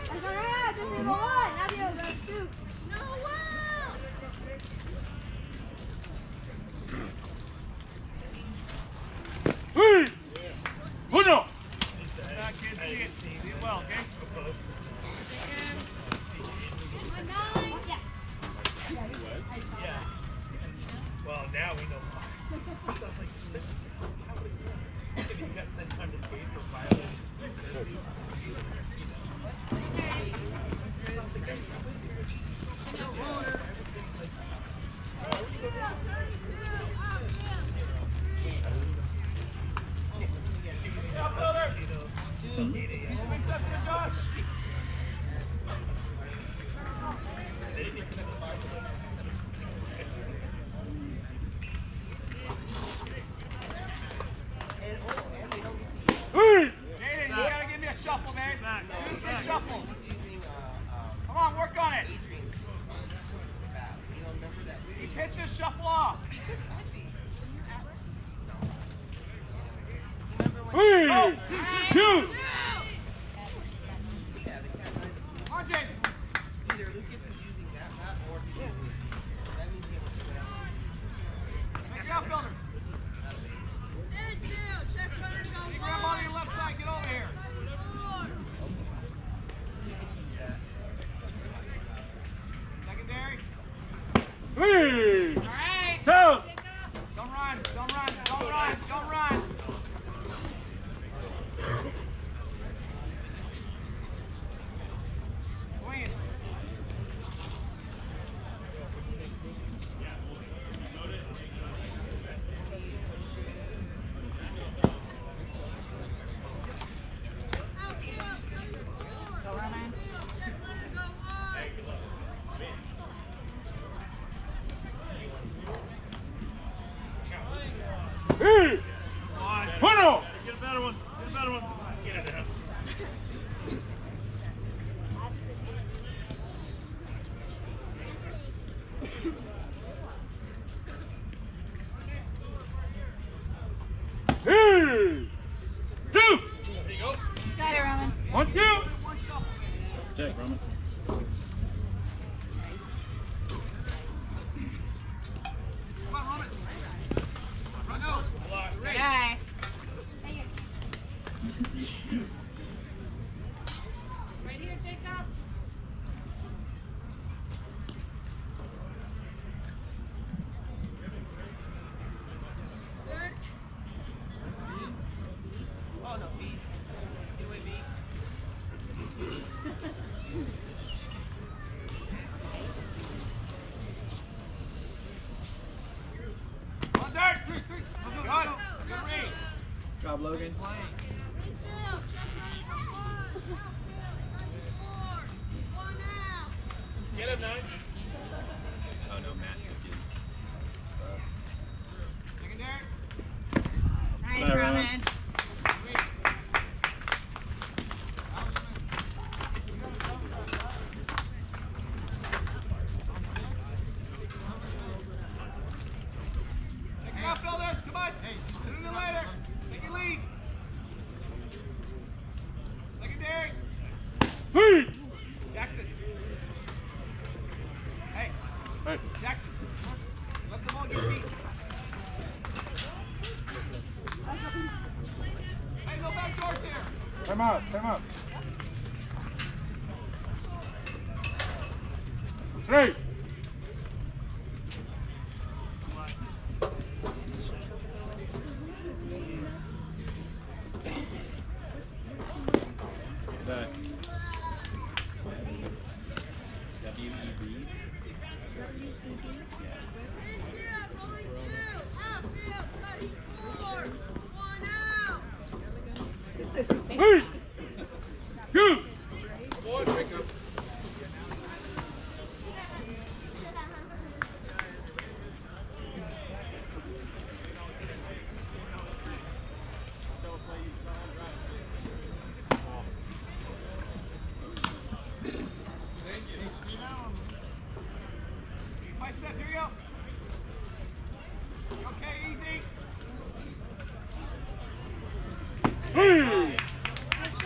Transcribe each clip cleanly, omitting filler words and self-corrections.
Uno. Well, now we know why. So I was like, how is that? You got sent time to pay for violating. Jaden, you gotta give me a shuffle, man. Good shuffle. Come on, work on it. He pitches, shuffle off. Go. Two. Come on, Jaden. Either Lucas is using that map or he's using it. That means he has to put out. Make your outfielder. Hey, grab on your left side, get over here. Secondary. Three. All right. Two. Don't run, don't run, don't run, don't run. Swing. Go, Roman. Three. Uno. Get a better one. Get a better one. Get it down. Three. Two. There you go. Got it, Roman. 1, 2. One shuffle. Check, Roman. Come on, Roman. Run out. Good eye. Right here, Jacob. Good. Oh no, bees. Get away, bee. On third. Good. Good read. Job, Logan. Get him, 9. Oh no, Matt took his stuff. Secondary. Nice, Bye, Roman. Roman. Take your outfielders. Come on. Sooner than later. Take your lead. Secondary. Three. Jackson. Hey, Hey. Jackson. Let the ball get beat. Hey, no back doors here. Time out. Time out. 3. Back. W-E-B. Three. Two. Five steps, here you go. You okay, easy. Three.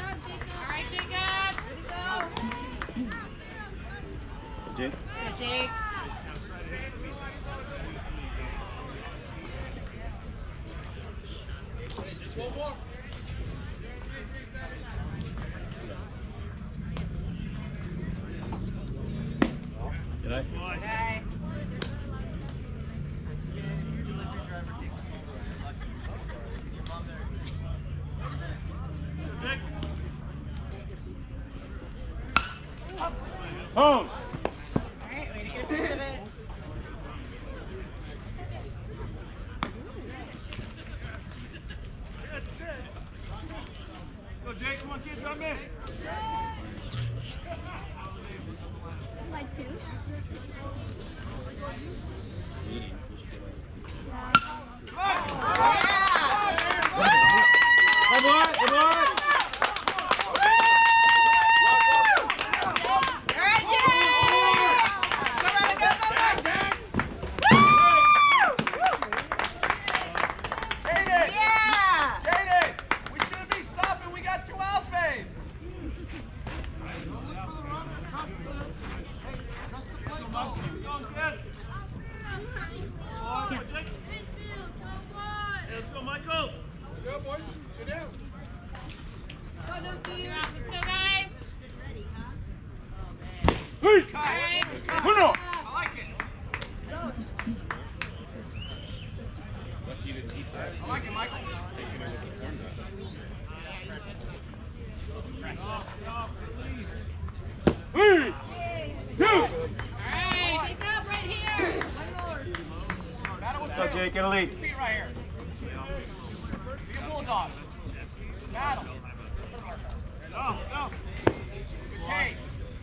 Jake. Good, Jake. Good night. Okay. Home. Alright, way to get a piece of it. Go, Jake, come on, kid, jump in. Like two. Hey, boy. Hey, boy. Alright, Jake! Go, Robin, go, go, Jaden! Yeah! Jaden! We shouldn't be stopping. We got 2 outs, babe. Trust the play call. Keep going, kid. Oh, Jake. Hey, let's go, Michael. Go, boys. Sit down. Let's go, guys! Hey. Alright. Uno. I like it. Lucky you didn't eat that. I like it, Michael. Taking it with the corn dog. 3, 2. Alright, Jacob, right here! Battle with What's up, two. Jake? Get a lead. Feet right here. Be a bulldog. Battle. Go, go. Good take.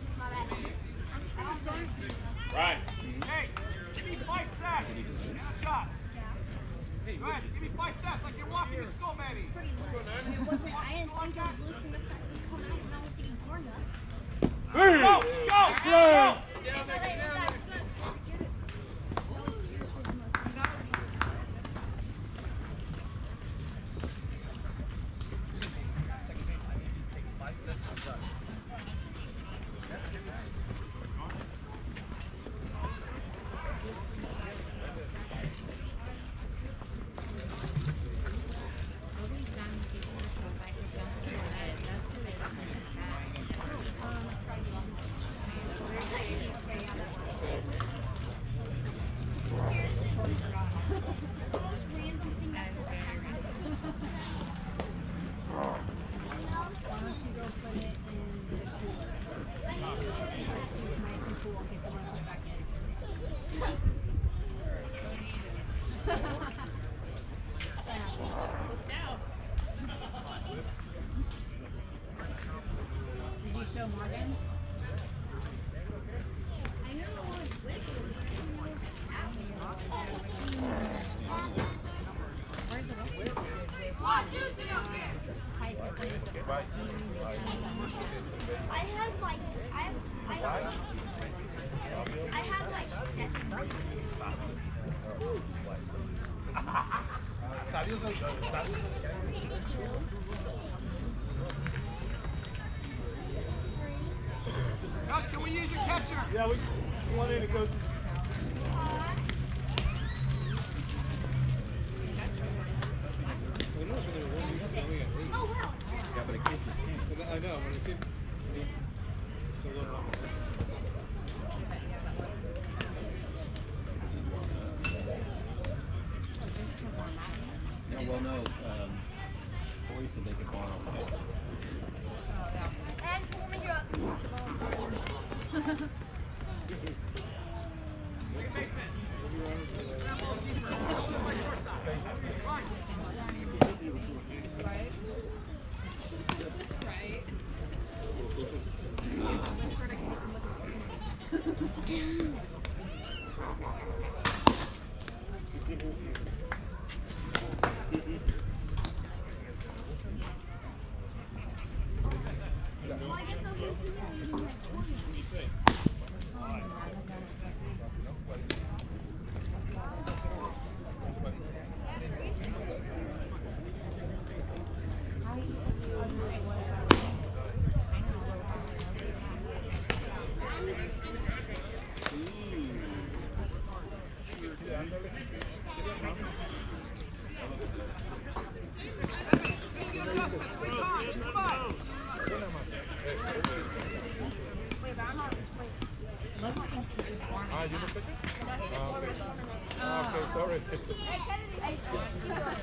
Right. Hey, give me 5 steps. And a shot. Go ahead, give me 5 steps like you're walking to school, baby. Pretty much. It wasn't, I didn't think I was loose enough that I could come out when I was eating corn nuts. 3. Go, go, go. Did you show Morgan? I know it was wicked. Where's the rest of it? I had like, I had like 7. Coach, can we use your catcher? Yeah, we want in to go. Oh wow. Yeah, but a kid just can't. I know, when a kid. So little. Yeah, well, no. Corey said they could borrow a kid. And Foreman, you're up. Well, I guess I'll continue reading my corner. you the pitcher? No, he just warmed up. Okay, sorry. Hey, Kennedy.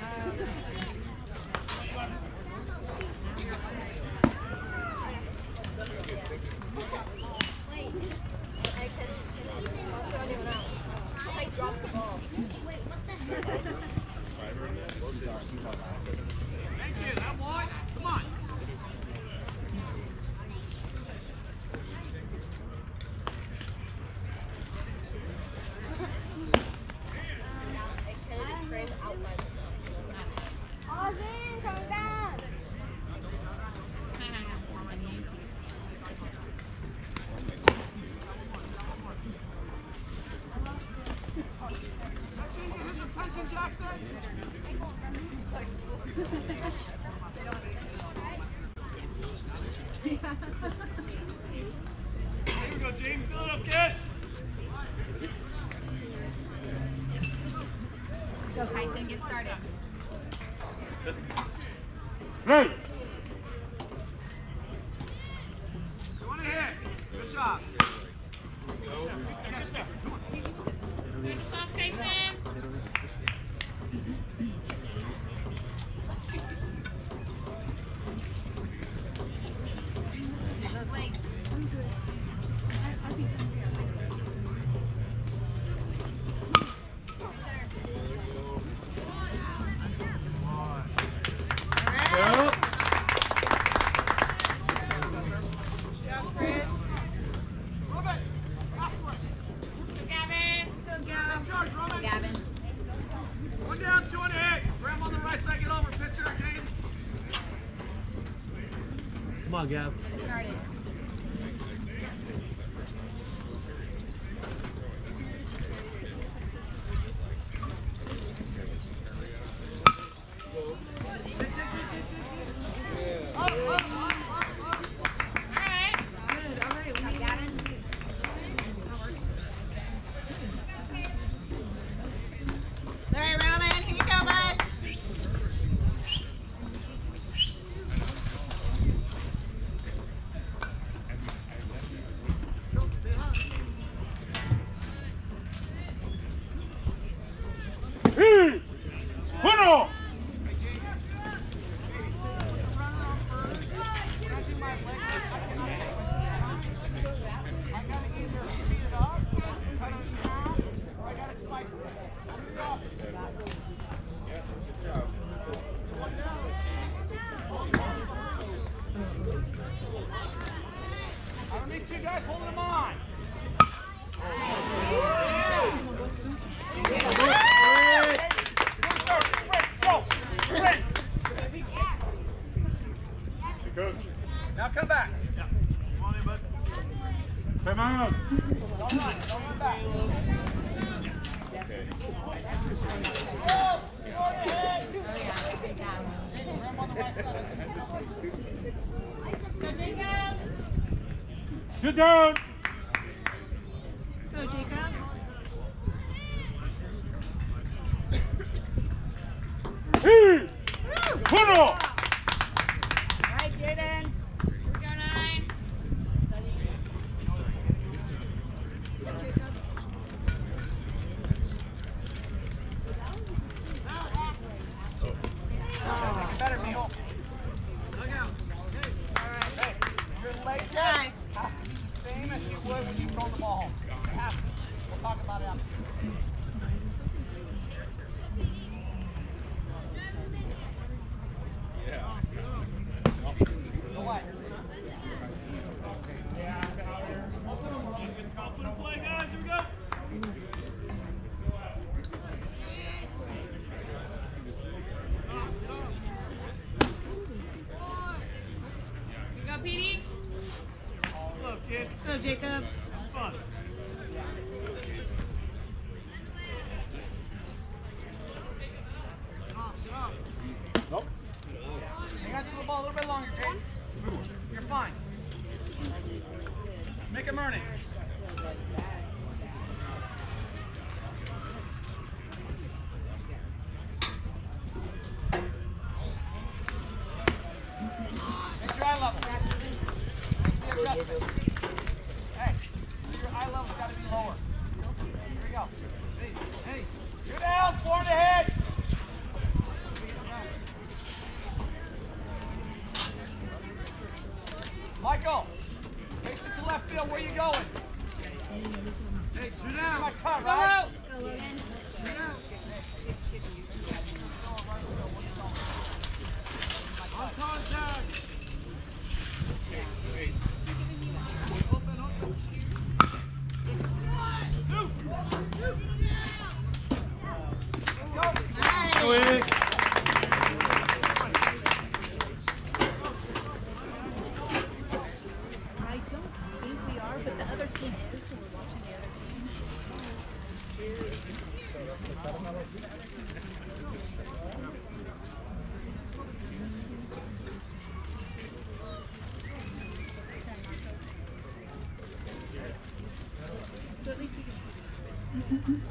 Wait. Hey, Kennedy. I'll throw anyone out. Just like drop the ball. Wait, what the heck? Thank you, that boy. Come on. Hey, Kennedy framed outside the box. Ozzy, come down. Attention, Jackson. Here we go, James. Fill it up, kid. Go, Kyson, get started. Hey. You want to hit? Good job. Stop, Kyson. Those legs. Gavin. One down, 2 on the hit. Graham on the right side, get over. Pitcher, James. Come on, Gav. Get started. Larry Roman, here you go, bud. Bueno. I don't need two guys holding them on. Now come back. Come on in, bud. Come on. Don't run. Don't run back. Oh, Good down. Let's go, Jacob. Hey. Bueno. All right, Jaden. Let's go, 9. Better, Mijo. Look out. Hey, your leg Drive. has to be the same as you would when you throw the ball home. It has to. We'll talk about it after. Go wide. Confident play, guys. Here we go. You go, Petey. Look, kid. Let's go, Jacob. Fun. Nope. Hang on to the ball a little bit longer, Jake. You're fine. Make him earn it. Make your eye level. Be aggressive. Hey, your eye level's got to be lower. left field. Where you going? Hey, shoot out. My cut, right? Go, Logan. Shoot out. On contact. Open, open. Nice. I don't think we are, but the other team is, so we're watching the other team. So at least we can.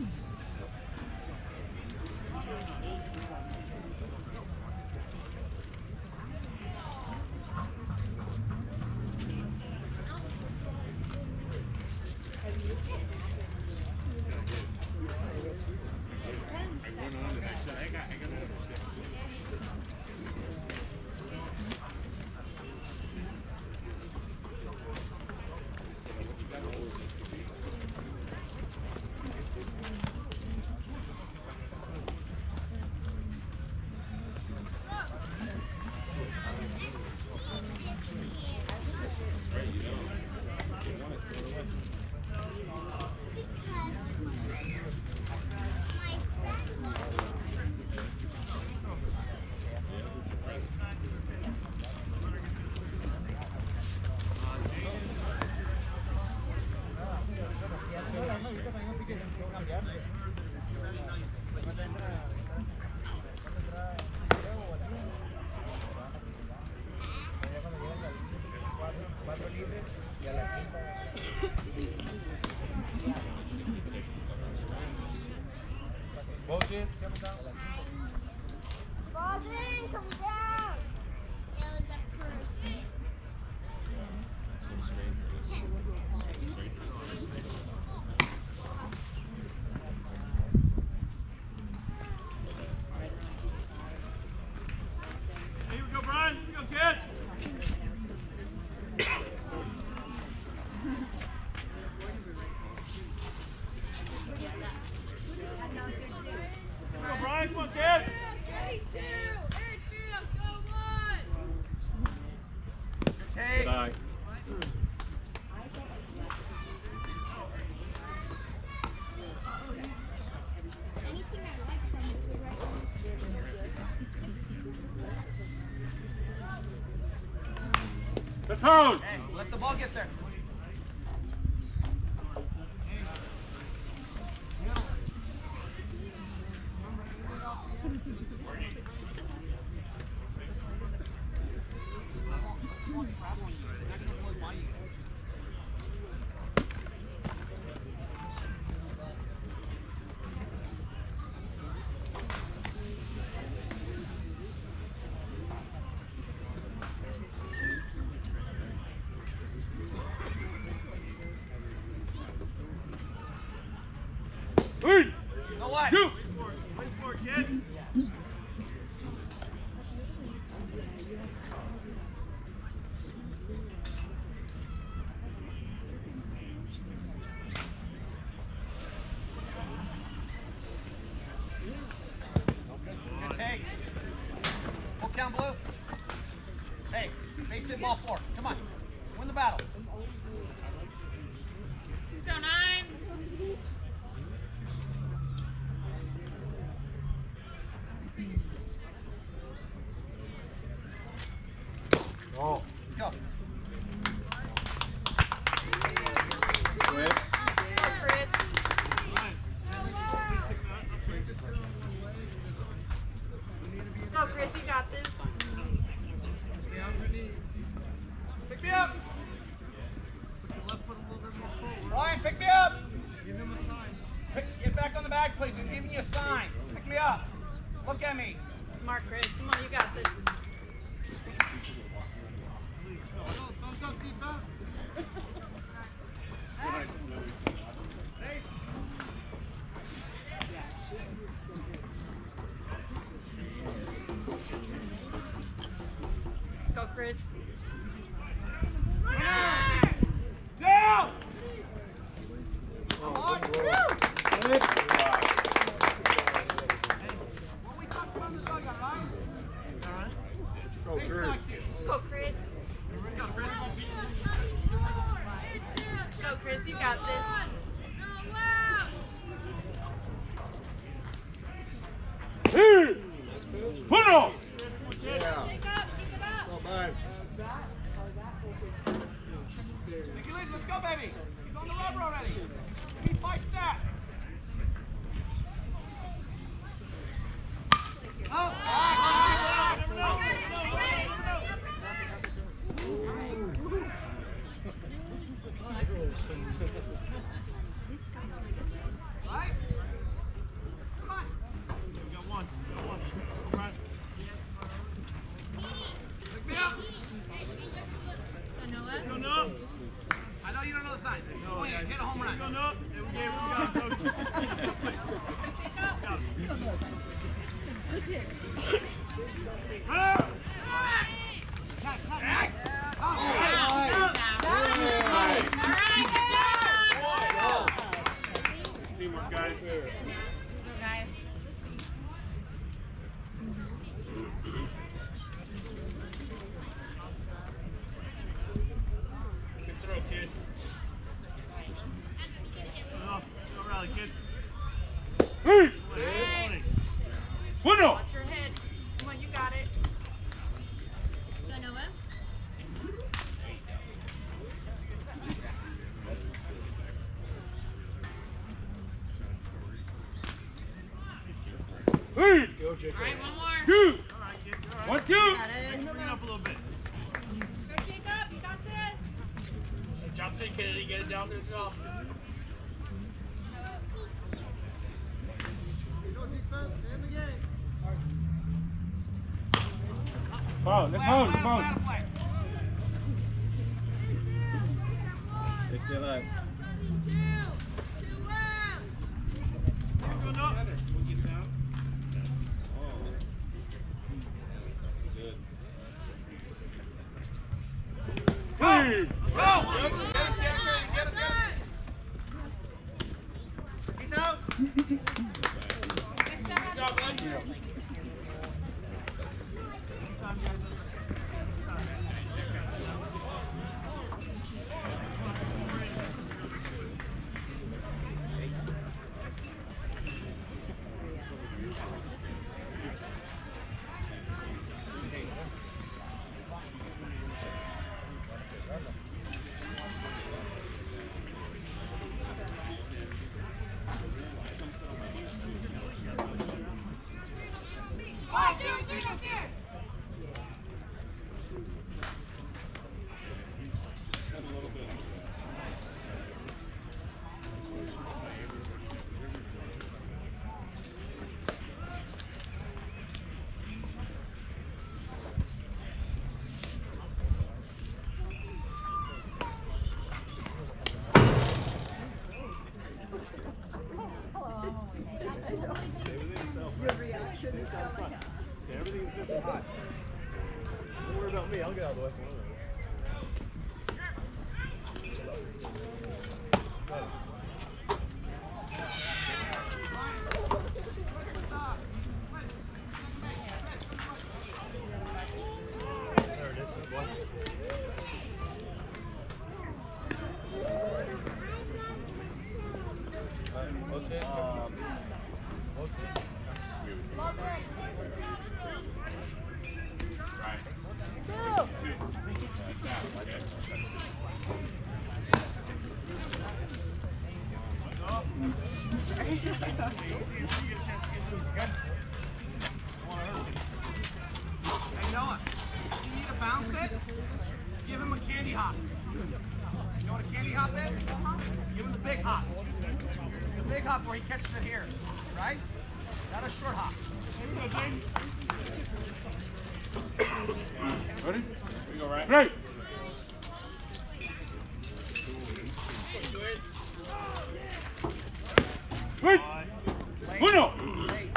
Baldwin, come down. It was a first. Here we go, Brian. Here we go, kid. Here we go, Brian. Come on, kid. Hey. Good eye. Anything I like, send it to right The tone. Hey, let the ball get there. Hey. No way. Shoot. Wait for it, kid. Good take. Hook down, Blue. Hey, base hit ball 4. Come on. Win the battle. Go 9. Go. Go. Quit. Go, Chris, you got this. Stay on your knees. Pick me up. Put your left foot a little bit more forward. Ryan, pick me up. Give him a sign. Get back on the bag, please. He's giving you a sign. Pick me up. Look at me. Smart, Chris. Come on, you got this. Oh, thumbs up, defense. Hey. Go, Chris. Chris, you got this. Uno! Yeah. Not bad. Mickey Lee, let's go, baby. He's on the rubber already. He fights that. Oh! Right? Come on. We got one. All right. Pick me up. Go no. I know you don't know the sign. Swing it. Hit a home run. Go no. There we go. Teamwork, guys. Good throw, kid. No, don't rally, kid. Hey! Uno! Watch your head. Come on, you got it. Let's go, Noah. Hey! All right, one more. Two! All right, kid. All right. 1, 2! Bring it up a little bit. Go, Jacob. You got this. Drop it, Kennedy. Get it down there. Drop. Go defense. Stay in the game. Foul, let's hold, let's hold. They stay alive. Go no. Hey! He's out. Everything's just hot. Don't worry about me. I'll get out of the way. There it is. Good one. Hey, Noah, if you need a bounce it, give him a candy hop. You know what a candy hop is? Give him the big hop. The big hop where he catches it here, right? Not a short hop. Ready? We go right. Right! Wait! Uno! Late.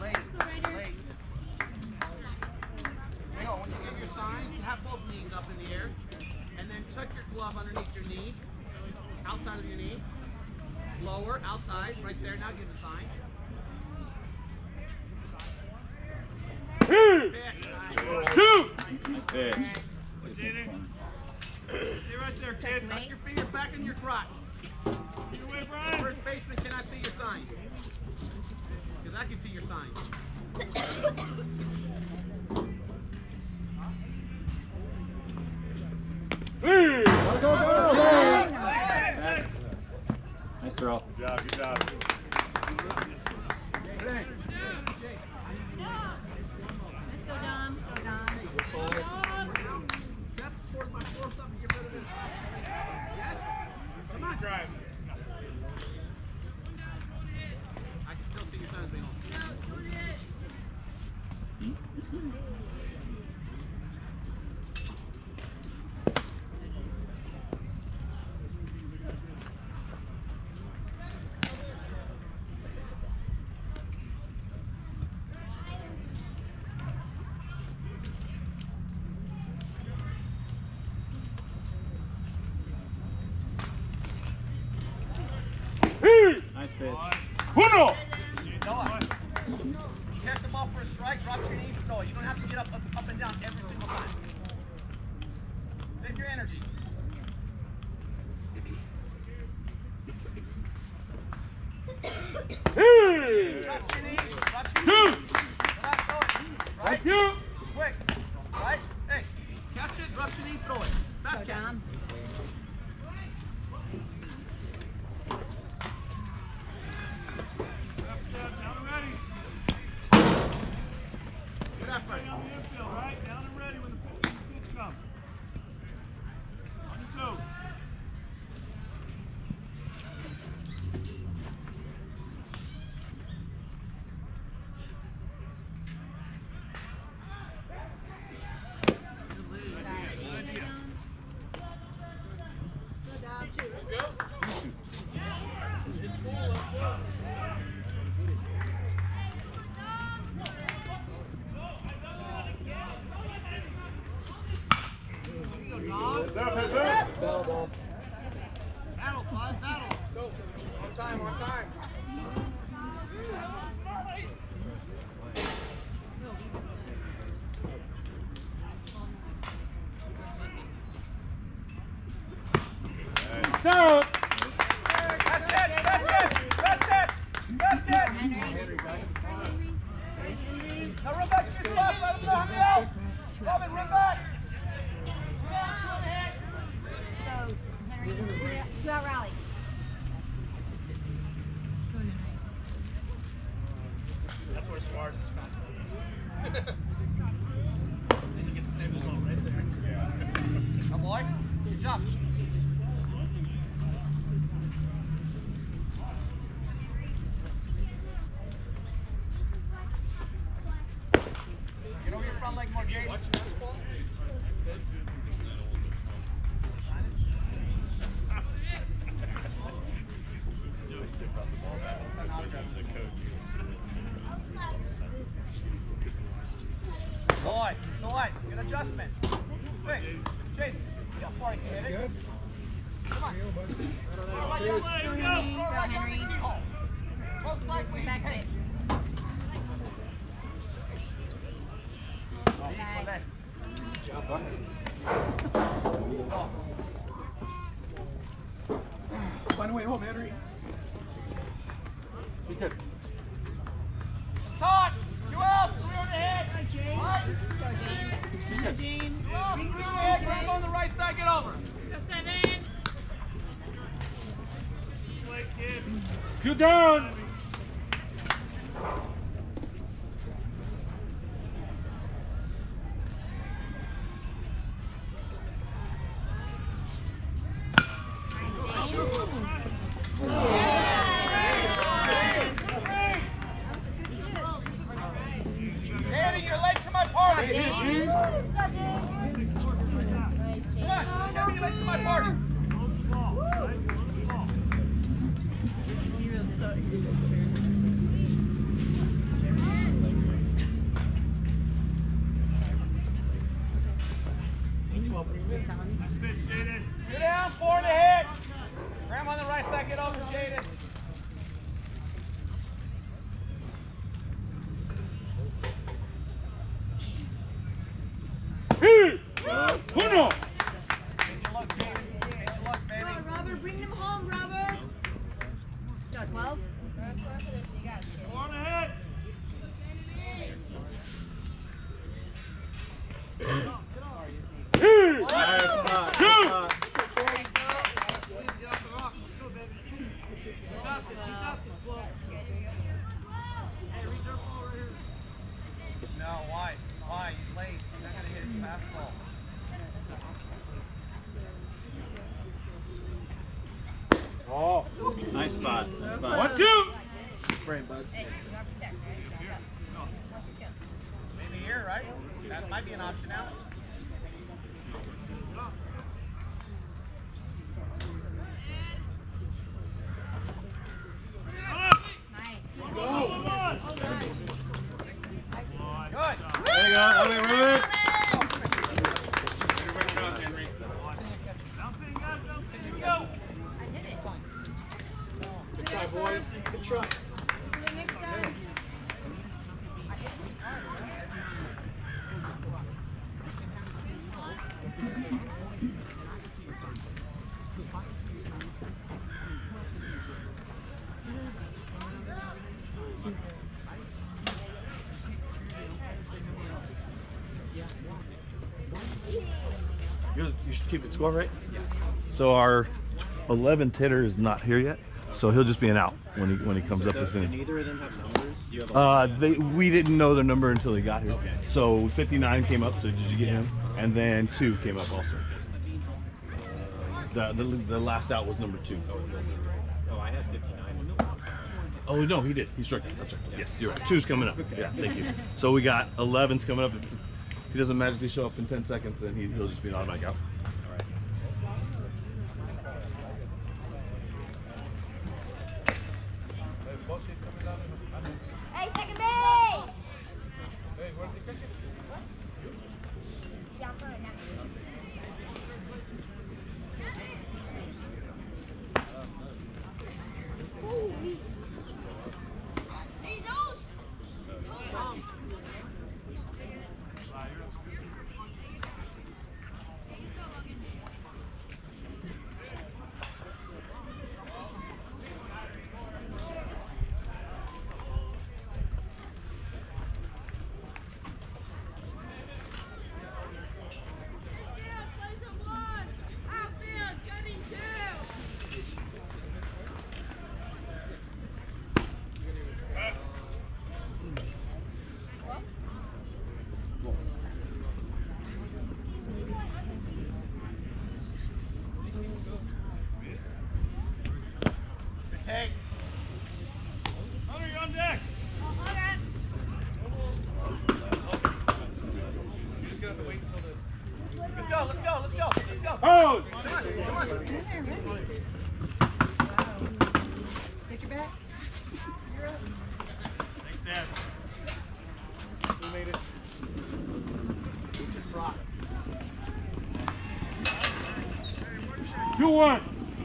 Hang on, when you give your sign, you have both knees up in the air, and then tuck your glove underneath your knee, outside of your knee. Lower, outside, right there. Now give the sign. Hey! Pitch. 2! That's big. Stay right there, kid. Tuck your finger back in your crotch. First baseman, can I see your sign? Because I can see your sign. Hey! Go, go, go! Nice throw. Good job, good job. Let's go, Dom. Go, Dom. That's 4x4 something, get rid of it. Yes? Come on. Drive. I can still see your signs, Bino. Hey! Nice pitch. Uno! Noah, catch the ball for a strike, drop your knees, throw it. You don't have to get up and down every single time. Save your energy. Hey! Drop your knees, drop your Two! knees. Right, throw it. Right? Thank you! Quick. Right? Hey, catch it, drop your knee, throw it. Fast Go, catch. Dom. Down and ready. Good effort. Down the infield, right? Down and ready when the pitch comes. On your toes. Heads up, heads up. Battle, five, battle. Let's go. On time, on time. Down! That's it, that's it, that's it, that's it. Henry. Now run back to your spot, let him know how to out. Robin, run back. Go, Henry. Two-out rally. That's where Suarez is fast. Then you get the same result right there. Now, boy, good job. Get over your front leg more, Jaden. Boy, Dwight, good adjustment. Quick, Jaden, see how far you can hit it. Come on. Go, Henry. Close leg, please. Back Hey. it. Back. Find a way home, Henry. Be good. Todd, you out, 3 on the head. Go, James. Go, James. Go, James. Three on the head, grab on the right side, get over. Go, 7. Two down! Danny, your legs to my party. James. Come on, Danny, your legs to my party. Two down, 4 in the hit. Graham on the right side, get over, Jaden. Hey! Uno! Change your luck, Jaden. Change your luck, baby. Robert, bring them home, Robert. got 12? Go on ahead. Nice spot. Two. Get off the rock. Let's go, baby. You got this. You got this, Flo. Hey, read your ball right here. No, why? Why? He's late. He's not going to hit his fastball. Oh. Nice spot. Nice spot. 1, 2. Frame, bud. Hey, you got to protect, right? Back up. Watch your kill. Maybe here, right? That might be an option out. Nice. Good. There you go. Move it, move it. Here we go. Good try, boys. Good try. You should keep it score, right? Yeah. So our 11th hitter is not here yet, so he'll just be an out when he comes up this Do inning. neither of them have numbers? Do you have a We didn't know their number until they got here. Okay. So 59 came up. So did you get him? And then 2 came up also. The last out was number 2. Oh, I had 59. Oh no, he did. He struck out. That's right. Yes, you're right. 2's coming up. Yeah, thank you. So we got 11's coming up. If he doesn't magically show up in 10 seconds, then he'll just be an automatic out. Hey, second base! Yeah, I'm sorry, now. Holy. Hey, those! Take. Hunter, you're on deck. Let's go. Let's go. Let's go. Let's go. Hold. Come on. Come on. Take your back. Thanks, Dad. We made it. Rock. 2-1.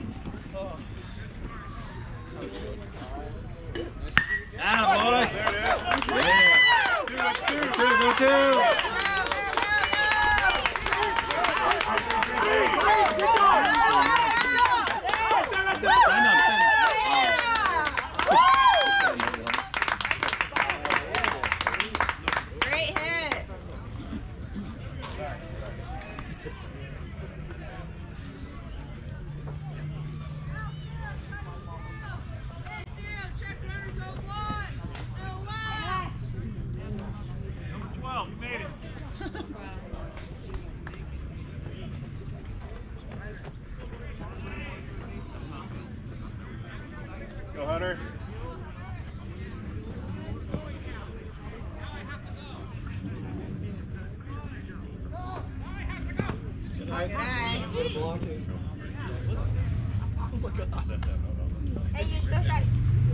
Ah, boy. There it is. Yeah. 2-2. 2, go 2. Great hit. Number 12, you made it. Go, Hunter. Good eye. Good blocking. Hey, you still shot.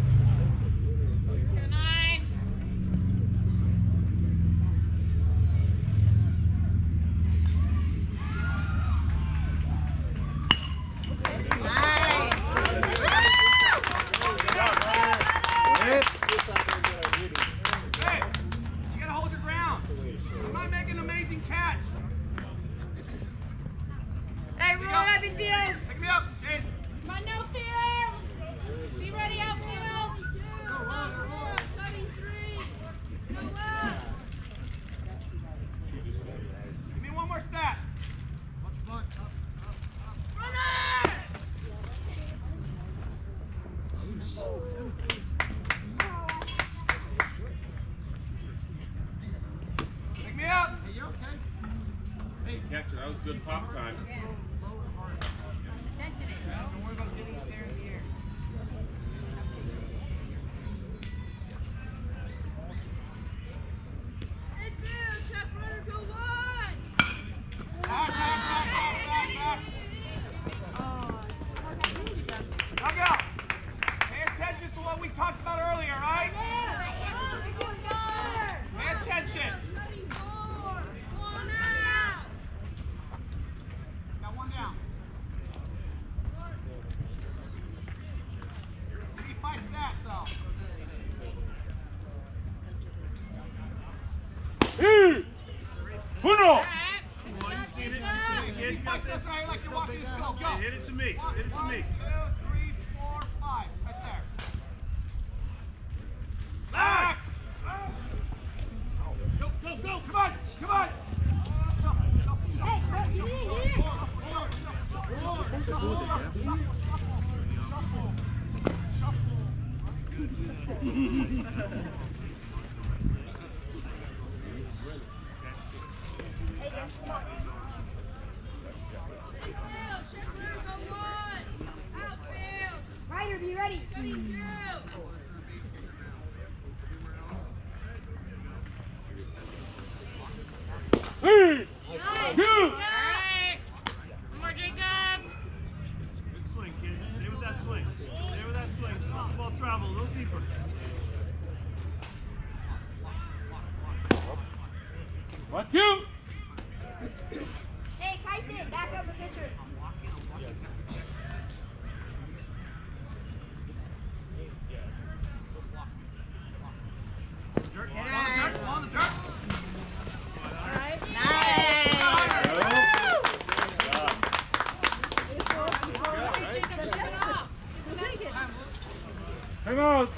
Hey, you gotta hold your ground. I might make an amazing catch. Hey, roll up in field. Pick me up, Jade. Come on, no field. Be ready, outfield. was good pop time. Don't worry about getting it there in the air. Dugout. Pay attention to what we talked about earlier, right? Pay attention. Got one down. 85 snaps, though. Uno! Keep like this, and I like to watch this go. Go. Hit it to me. Hit it to me. 1, 2, 3, 4, 5. Right there. Back. Go, go, go. Come on. Come on. Shuffle, shuffle, shuffle, Ryder, be ready. Hey! You! More Jacob! Good swing, kid. Stay with that swing. Stay with that swing. Let the ball travel a little deeper. What you? Hey, Kyson, back up the pitcher. Dirt, on the dirt, on the dirt. Hang on.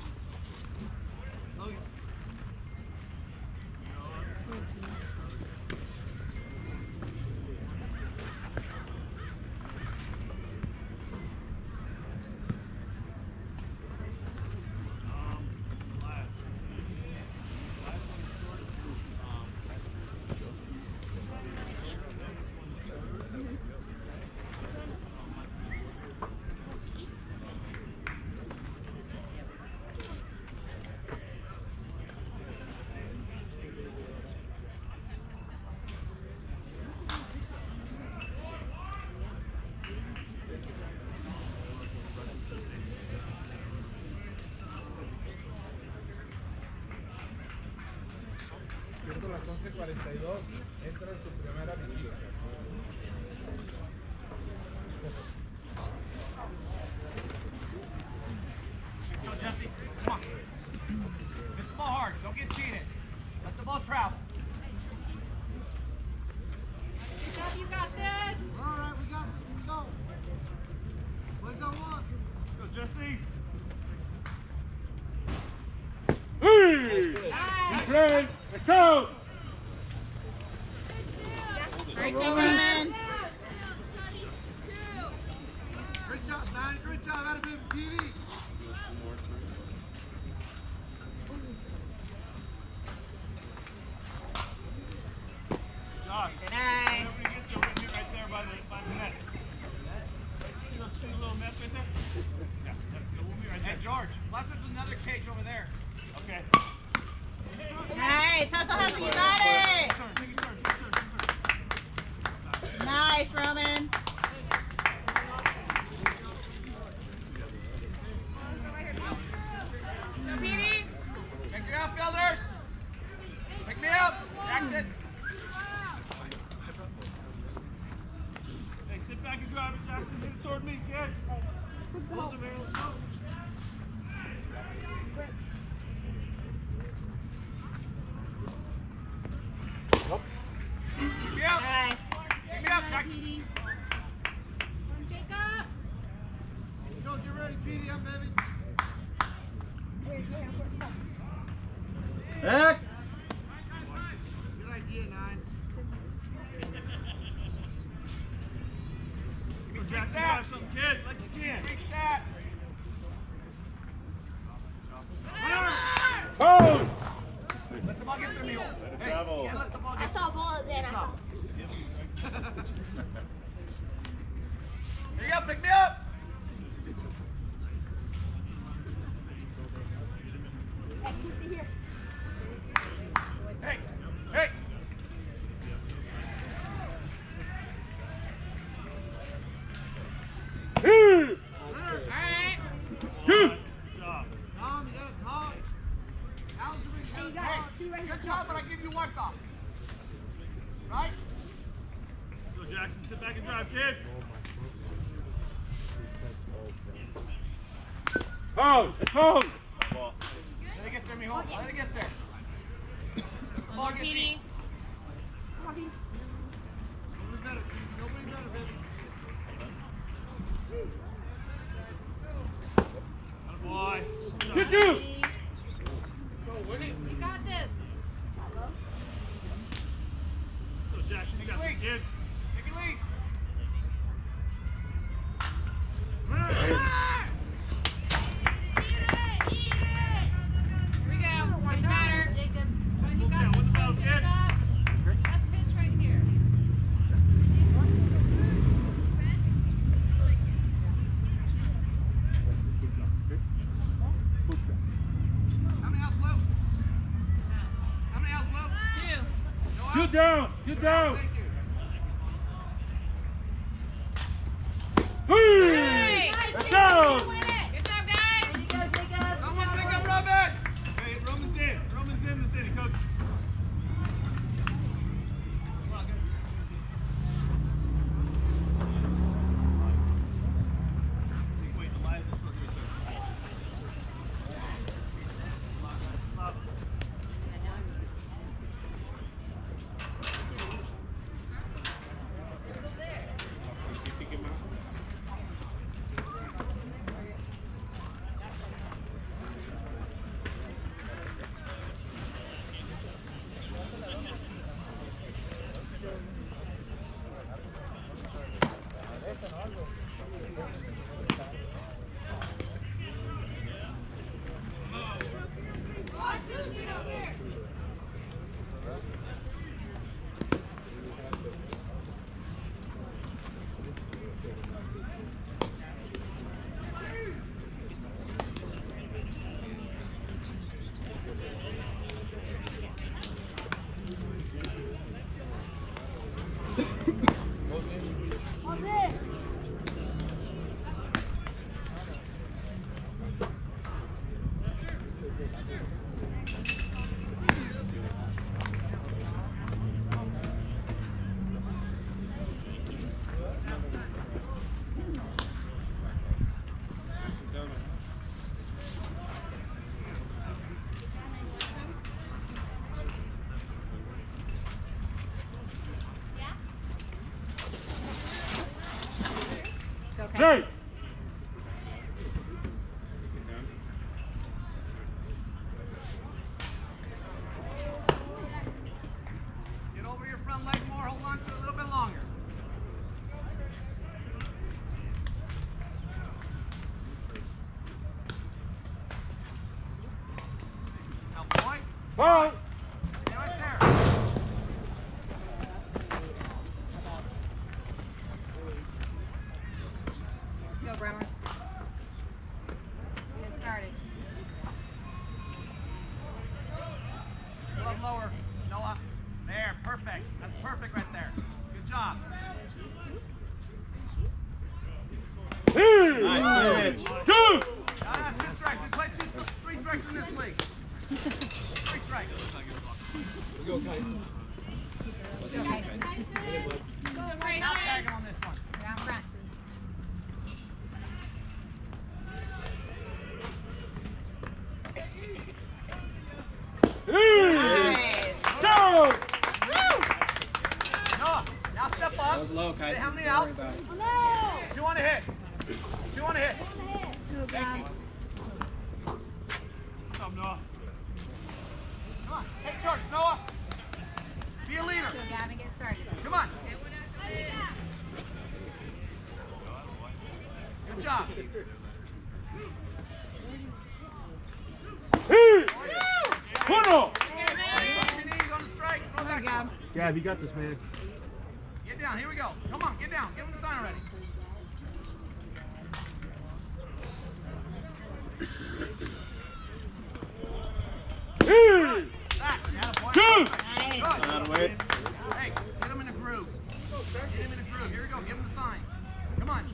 Siendo las 11:42, entra en su primera visita. Let's go, Jesse. Come on. Hit the ball hard. Don't get cheated. Let the ball travel. Jacob, you got this! All right, we got this. Let's go. Boys on one. Go, Jesse. Hey! Nice! Good play. Let's go. Great job, Roman! Great job, man. Great job. Out of it, PD. Josh. Good night. Whenever he gets you, we're gonna get right there by the net. See those little nets right there? Yeah, we'll be right Hey, there. George. Plus, there's another cage over there. Okay. Nice! Hustle, hustle, you got it! Take a turn, take a turn, take a turn. Nice, Roman! Go, Petey! Pick your outfielders. Pick me up. Jackson. Hey, sit back and drive it, Jackson. Hit it toward me, kid. Closer, man. Let's go. Pick me up. Nice! Pick me up, Jackson. Jacob! Let's go. Get ready, PD. I'm baby. Heck! Good idea, 9. Go, Jackson. Drive something, kid. Like you can. Reach that. Hold! Let the ball get through me. Hey, travel. yeah, let the ball I get saw a ball there. Good job. There you go, pick me up. Hey, hey. Tom, you gotta talk. How's the big Hey, good job, but I give you work off. Right? Go, Jackson. Sit back and drive, kid. Hold! Hold! Let it get there, mijo. Let it get there. Let the ball get deep. Nobody better. Nobody better, baby. Boy. Shoot you! You got this. Go, Jackson. You got this, kid. Take a lead. Here we go. One batter. Oh, you got Yeah, this what's the one, ball, kid? Jacob. That's pitch right here. How many outs left? How many outs left? 2. No outs? Shoot down! Shoot down! Thank you. Hey! Let's go! Good job, guys. Someone pick up Robin. Hey, Roman's in. Roman's in the city, coach. Wait, the live is supposed to be Hey! Get over your front leg more. Hold on to it a little bit longer. Now, boy. Ball! Stay right there. Go, Bremer. Get started. Glove lower. Noah. There. Perfect. That's perfect right there. Good job. Hey! Nice pitch. 2! That's 2 strikes. We play 3 strikes in this league. 3 strikes. Go, Tyson. Go, Tyson. Go, right Now side. tag him on this one. Down front. Hey! Go! Noah, now step up. That was low, Tyson. Say how many Don't outs? worry about it. Oh, 2 on a hit. 2 on a hit. no. Thank you. What's up, Noah? Come on. Take charge, Noah. Be a leader. Go, Gavin. Get started. Come on. Good job. Hey! Uno! Your knees on the strike. Throw Come on, back. Gab. Gab, you got this, man. Get down. Here we go. Come on, get down. Give him the sign already. Back. Good. Hey, get him in the groove. Get him in the groove. Here we go. Give him the sign. Come on.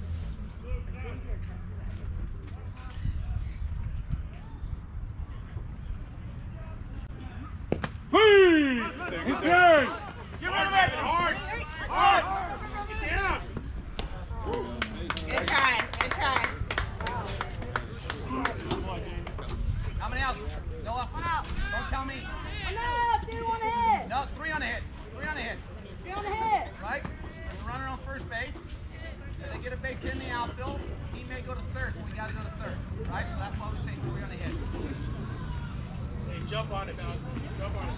Get down. Get rid of it. Hard. Hard. Get down. Good try. Good try. How many outs? Noah? Don't tell me. No, 2 on the hit. No, 3 on the hit. 3 on the hit. 3 on the hit. Right? There's a runner on first base. If they get a base in the outfield, he may go to third, but we got to go to third. Right? So that's why we say 3 on the hit. Hey, jump on it, man. Jump on it.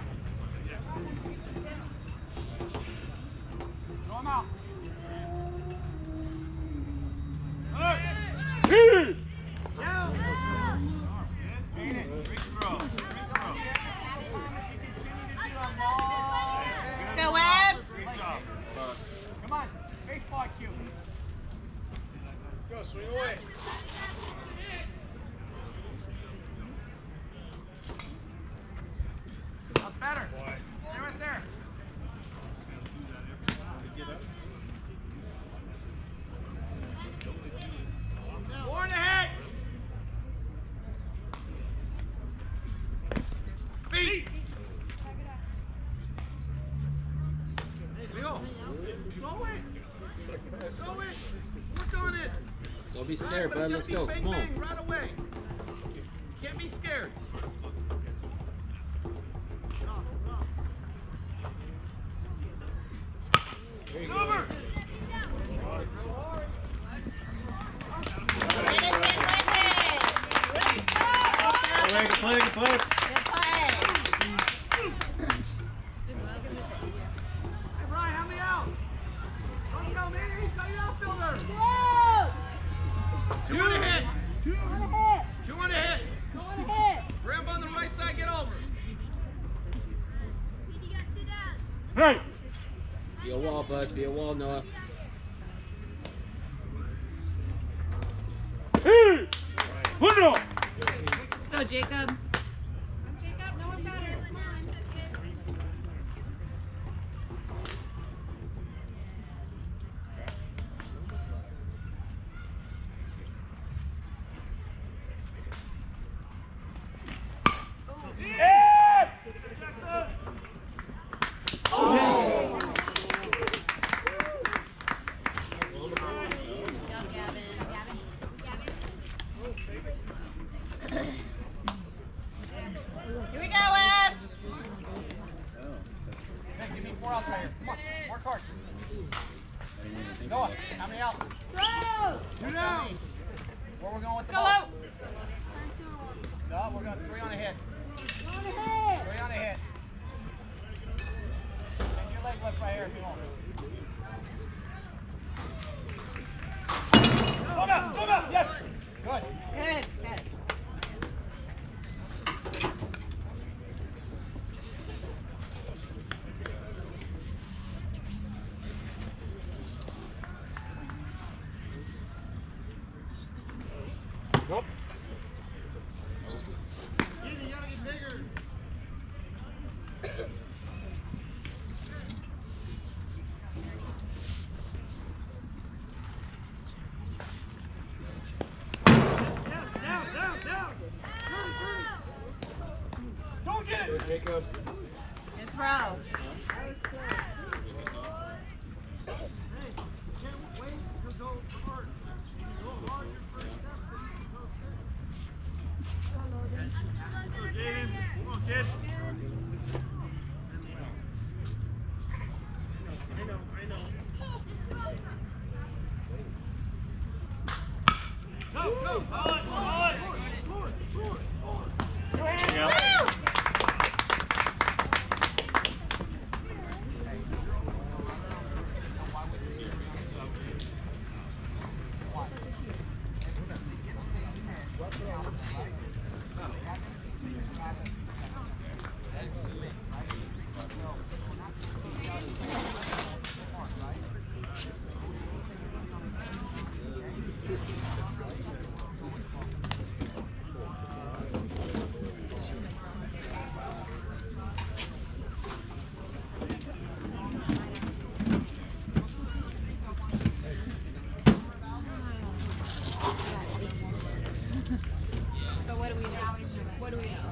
Throw him out. Beat it. Free throw. Go, Webb. Great job. Come on. Baseball IQ. Go, swing away. That's better. Stay right there. Four in the head. Feet. Go. Go in. Go in. Work on it. Don't be scared, bud. Let's go. Bang, Come on. bang, right away. Can't be scared. Over. Good Play. play. Hey, Brian, how many out? Don't tell me. Tell your outfielder. Whoa! 2 on the hit. 2 on the hit. 2 on the hit. 2 on the hit. Grab on the right side, get over. Hey. Be a wall, bud. Be a wall, Noah. Hey. Window. Let's go, Jacob. Jacob, no one better. Here we go, Webb. Hey, give me 4 outs right here. Come on, work hard. Noah, how many outs? Go! 2 down. Where we're going with the Go ball? out. No, we're going 3 on the hit. 3 on the hit. 3 on the hit. Take your leg lift right here if you want. Go up, yes. Good. Good. Good. Nope. You gotta get bigger. Go get it. Jacob. Good throw. Can't wait to go hard. Go hard your first steps and you can go straight. Jaden, come on, kid. I know. Go, go. But what do we know? What do we know?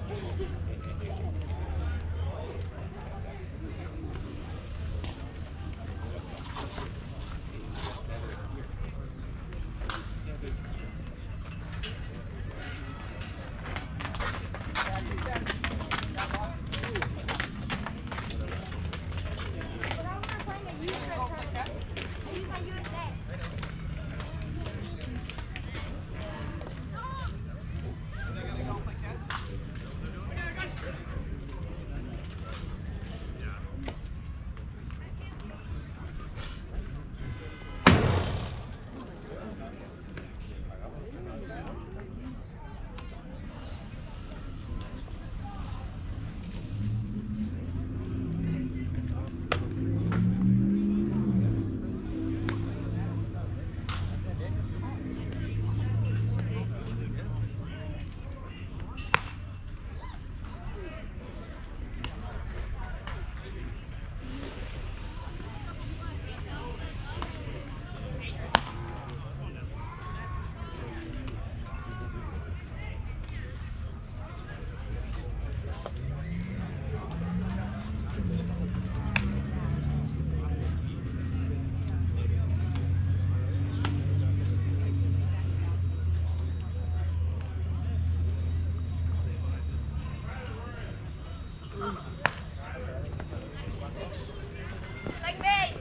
Second base.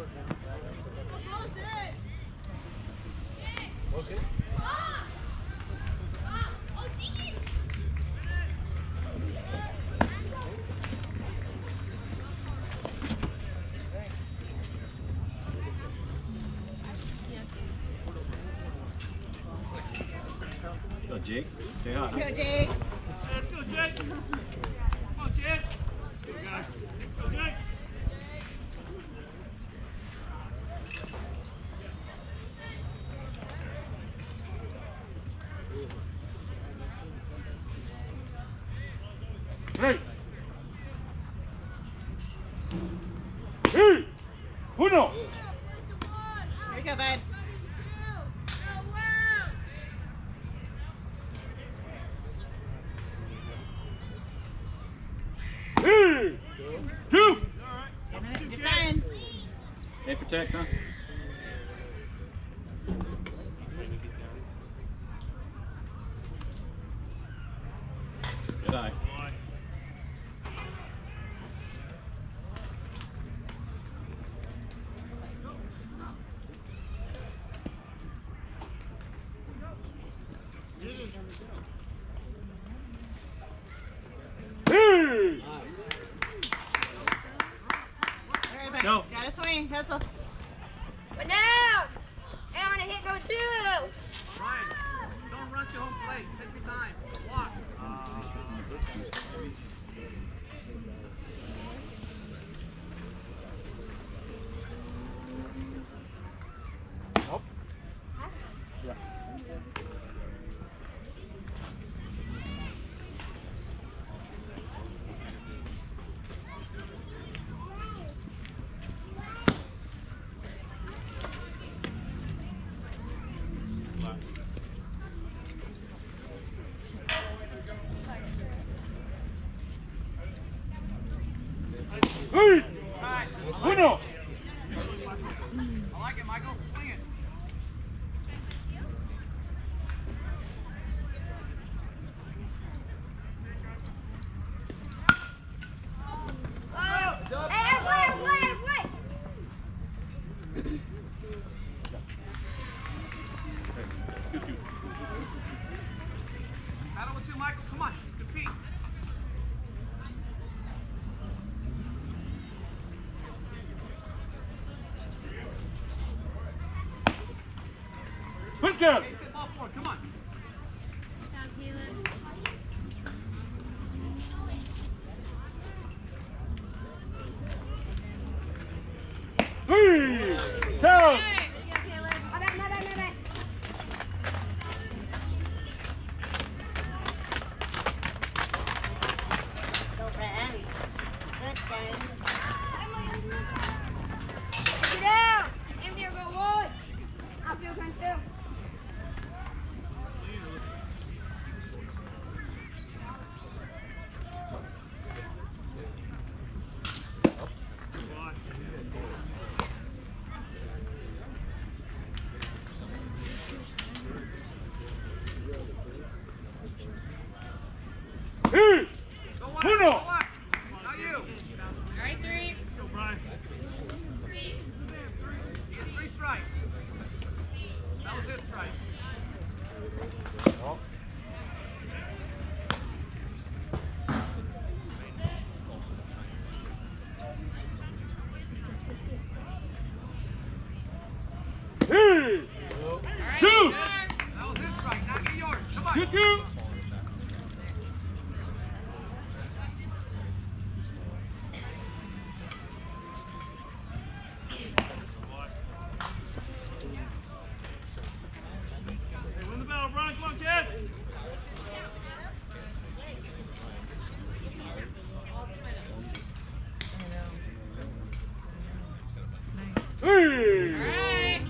Let's go, Jake. Stay hot. Go, Jake. Let's go, Jake. Come on, Jake. Good guy. Go, Jake. Hey. Hey. Uno. Here we go, bud. Hey. Two. You're fine. Hey, protect, huh? Good eye. Hey. All right, bud. Go. Gotta swing. Hustle. But now, and on a hit go two. Ryan, don't run to home plate. Take your time. Walk. Hey. Right. Uno. I like it, Michael. Swing it. Hey, Battle with two, Michael. Come on. Compete. Quick down. Hey, hit ball forward. Come on. Hey. Down. My bad. Uno. Not you. All right, 3. Go, Brian. He had 3 strikes. That was his strike. Hey. All right, 2. That was his strike. Now get yours. Come on. 2. Hey, win the battle, Brian. Come on, kid. Hey. All right.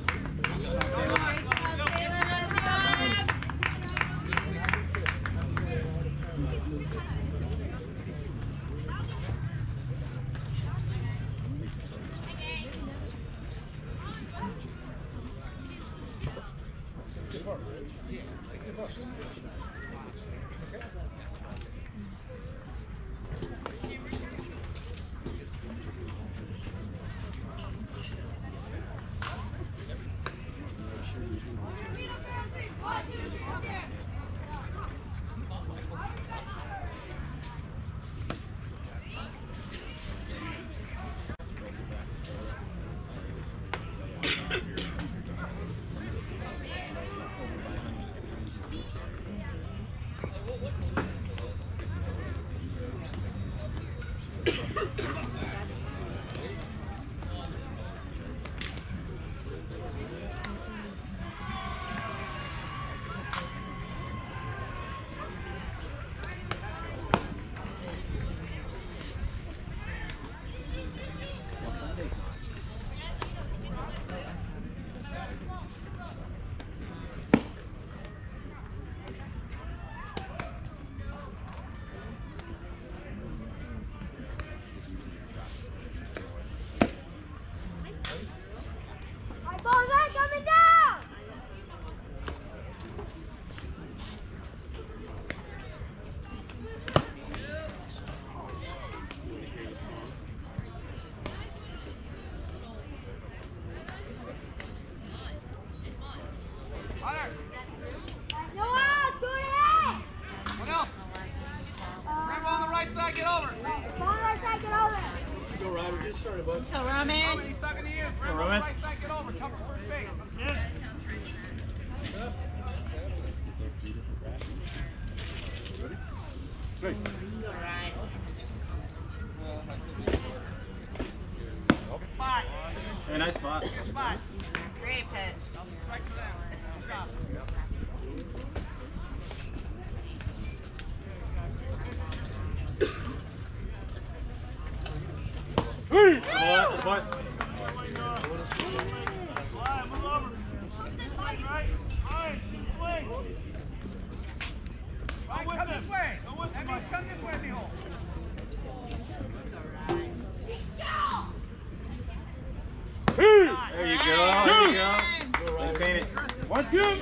Go, Roman. He's talking to you. Grab on the right side, get over. Cover first base. Yeah. Great. All right. Good spot. Very nice spot. Good spot. Great pitch. Strike to them. Good job. Hey. What? Slide, move over. Right. Alright, swing. Right, come this way. That means come this way, Behold. There you go. There you go. Way to paint it. 1, 2.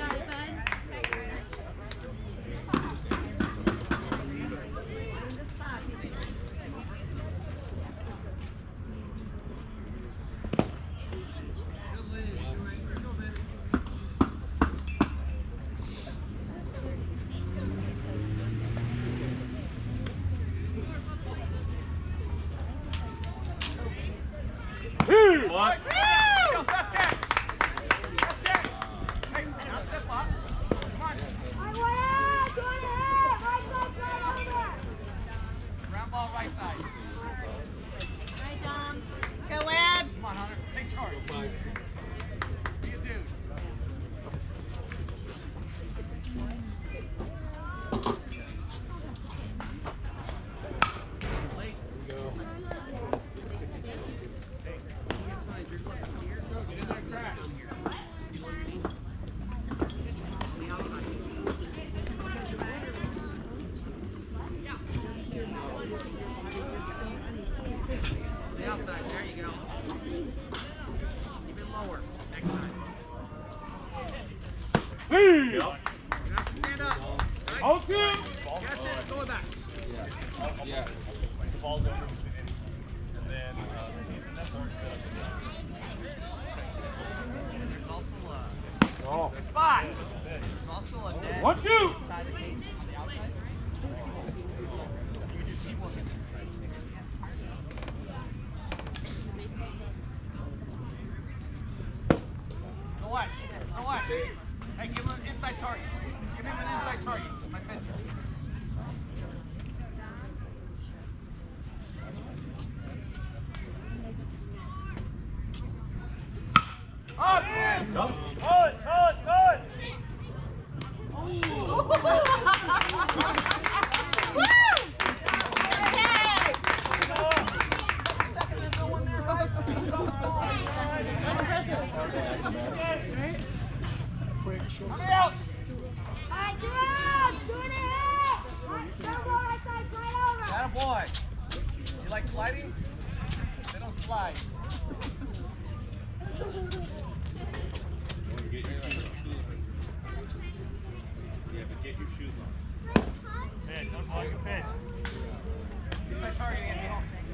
What? Go, best catch. Best catch. Hey, now step up. Come on. Ground ball right side. Go, Webb. Come on, Hunter. Take charge. Be a dude. The outside, there you go. Even lower. Next time. Hey. You have to stand up. Right? Out 2. You gotta stand up, go back. Yeah. falls over between any seat. And then that's already set up. There's also Oh. a spot. There's also a net 1, 2. inside the cage on the outside. You just keep looking. Go what? Go what? Hey, give him an inside target. Give him an inside target. My pitcher. Up! Good, good, good. Out! Alright, do it! Do it ahead! Right, go right side, slide over! Atta boy. You like sliding? They don't slide. Get your shoes on. You have to get your shoes on. Pitch, unplug your pitch. Inside target, Andy.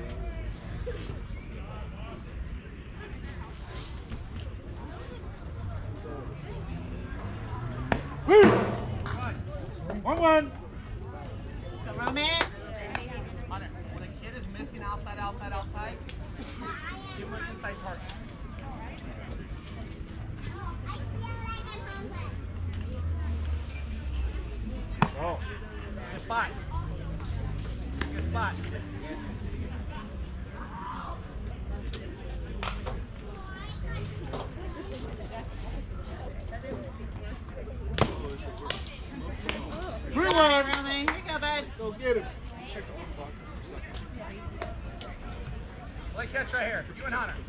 Woo! Good. 1, 1. Come on, man. Hunter, when a kid is missing outside, give him an inside target. Oh. Good spot. Good spot. Three, Come one. on, Roman. Here you go, bud. Go get him. Play catch right here. You and Hunter.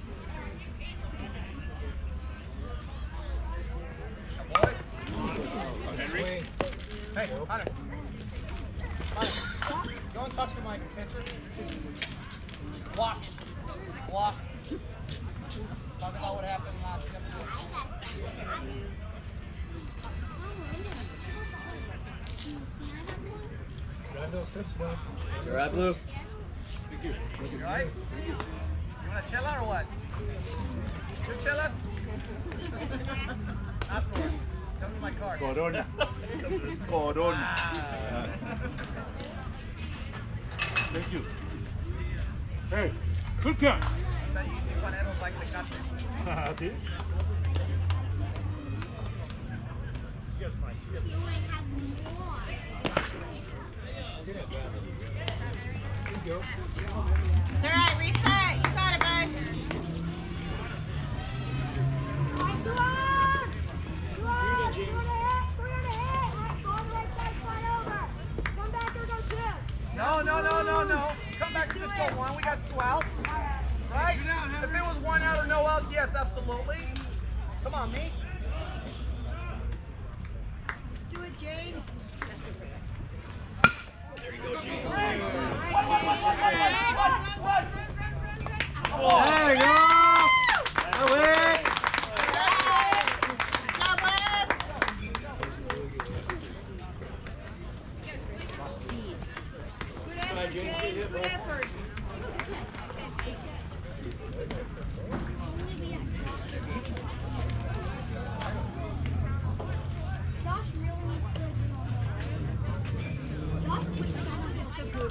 Boy. Henry. Hey, Hunter. Hunter. Go and talk to my pitcher. Walk. Walk. Talk about what happened last couple of Grab those tips, bud. You're right, Blue. You alright? You want a chilla or what? Two chillas? Up north. Come to my car. Corona. Corona. Ah. Thank you. Hey, good catch. That usually Juaneros like to cut it. See? You might have more. It's all right. Reset. You got it, bud. Alright, do it! Do it! 3 on the hit! 3 on the hit! Alright, go on the right side, slide over. Come back or go 2. No. Come back to just go one. We got 2 out. Right? If it was 1 out or no out, yes, absolutely. Come on, me. Let's do it, James. There you go. Go it. Go, bud. Good effort, James. Good effort. Josh really needs to Josh was so good.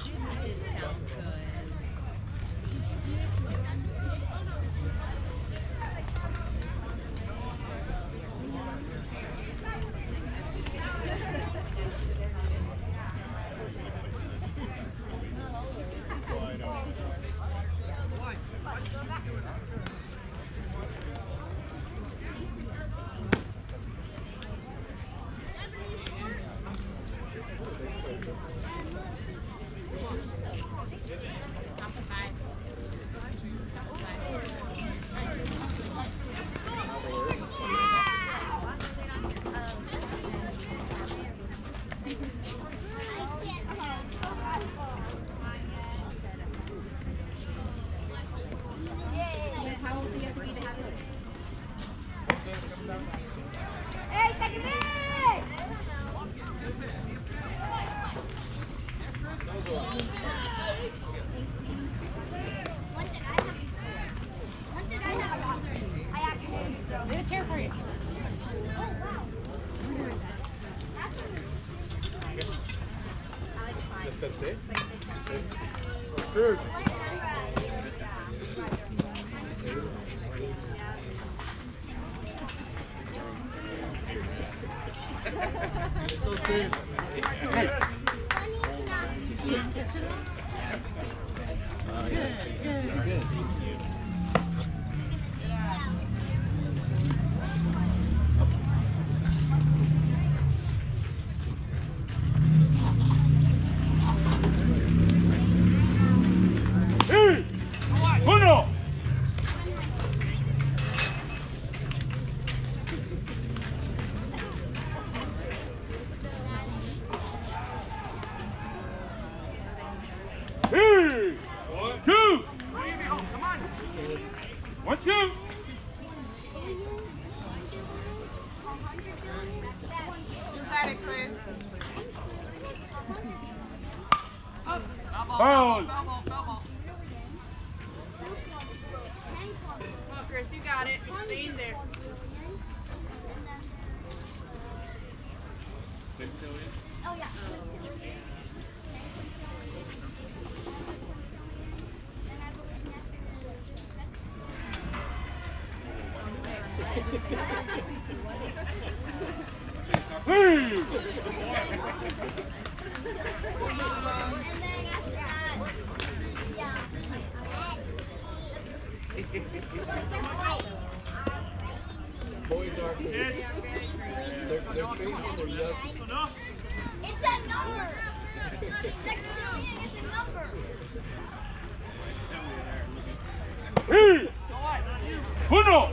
Intenté. Good. Uno. Hey. 2. Come on. 1, 2. You got it, Chris. Up. Foul. Foul ball. Come on, Chris, you got it. Stay in there. Oh, yeah. Hey. Boys are they're facing their young. It's a number. Next to me, it's a number. Hey. Uno.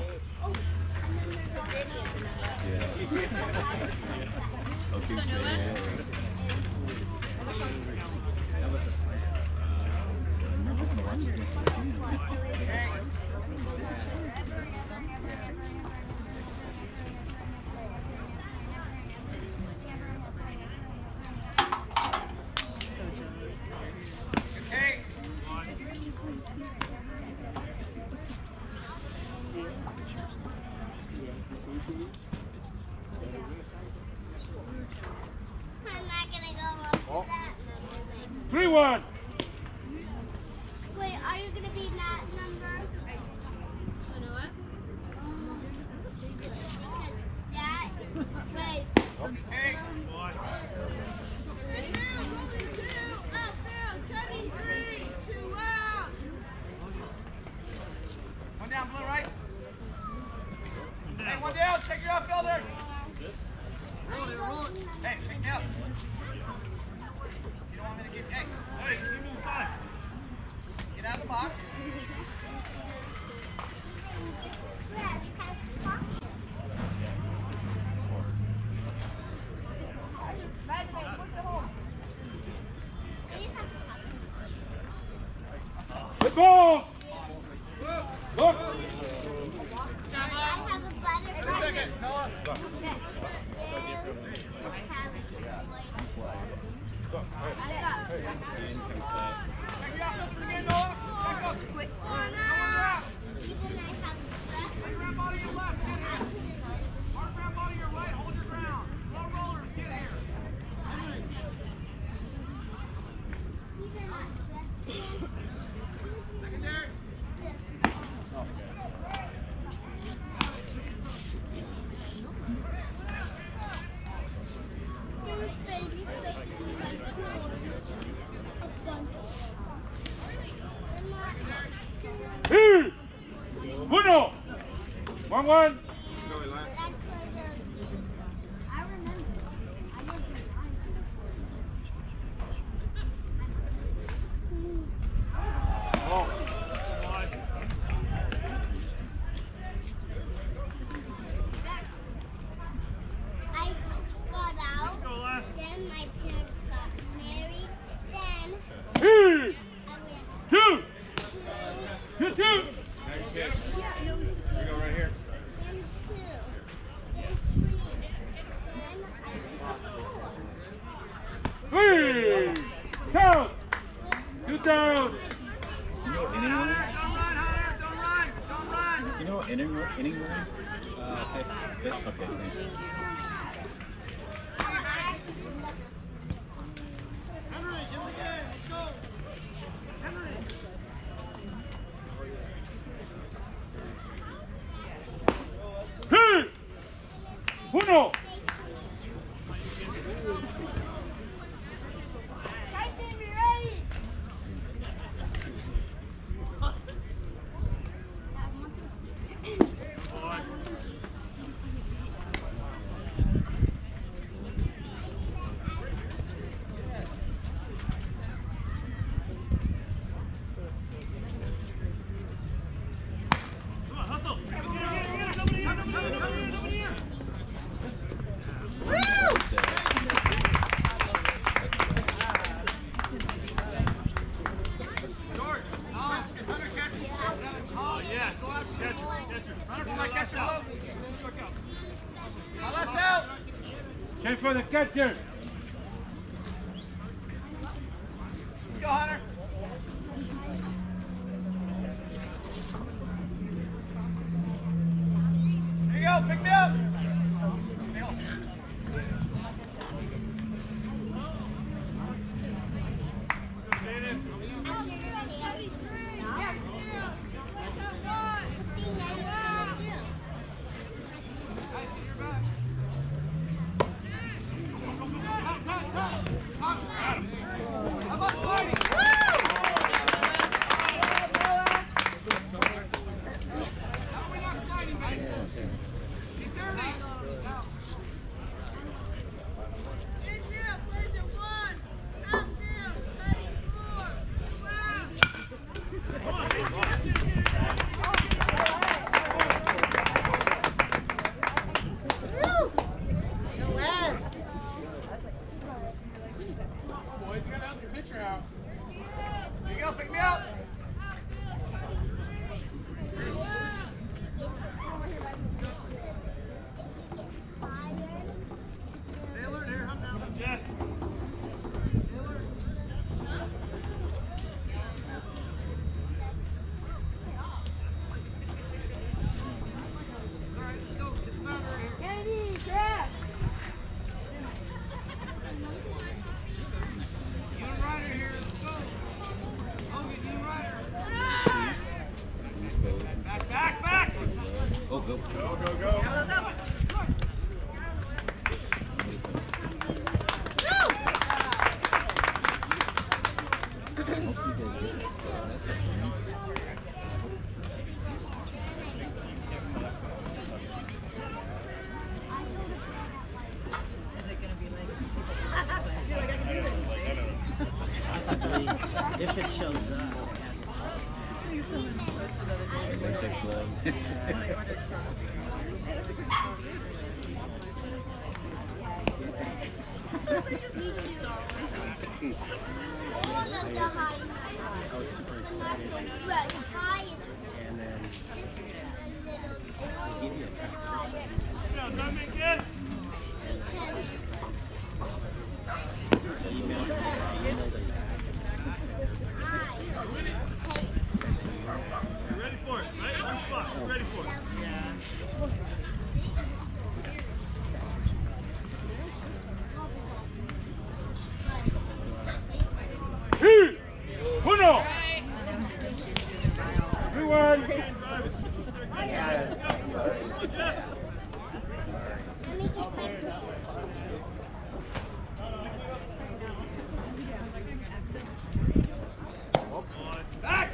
I'm not gonna go up to that number. 3-1. Wait, are you gonna be that number? Because that. Wait. Hey. One down, blue, right? Hey, one down. Check your outfielder. Roll it. Hey, check me out. You don't want me to get. Hey. Hey, give me the 5. Get out of the box. Good ball. Look. I have a butterfly. Second. Noah. Check your outfielder again, Noah. Check up. Quick. Come on out. Even I have a Right ground ball to your left. Get here. Hard ground ball to your right. Hold your ground. Low rollers. Get here. These are not dressed. Secondary. There's baby stuff in my a bunch. Hey. Uno. 1-1. I remember. I wasn't Oh. I got out, then my parents got married, then Hey. I went 2. to 2-2. You go right here. then 2, then 3, then I went to 4. 3. Count. 2 down. Hunter, don't run. Don't run. You know what inning we're in? Fifth. Okay, thanks. Henry, get the Wait for the catcher. Let's go, Hunter. There you go, pick me up. There you go, pick me up. Taylor, there, hop down. Jeff. Taylor. It's all right, let's go. Get the boundary here. Kennedy, Jeff. Unit Rider here, let's go. Logan, Unit Rider. Back, back, back. Oh, go. Go, go, go. Go, go, go. If it shows up. I was super excited. And then they give you a picture. No, don't make it. So you emailed it back. You're ready for it, right? On the spot. You're ready for it. Two. Uno. Rewind. Back.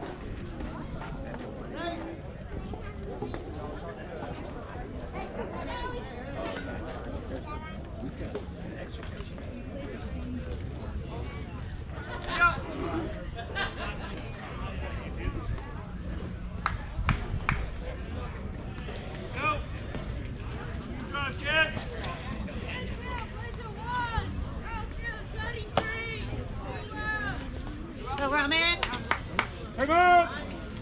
Go. Drive, kid. Go, Roman. Come on.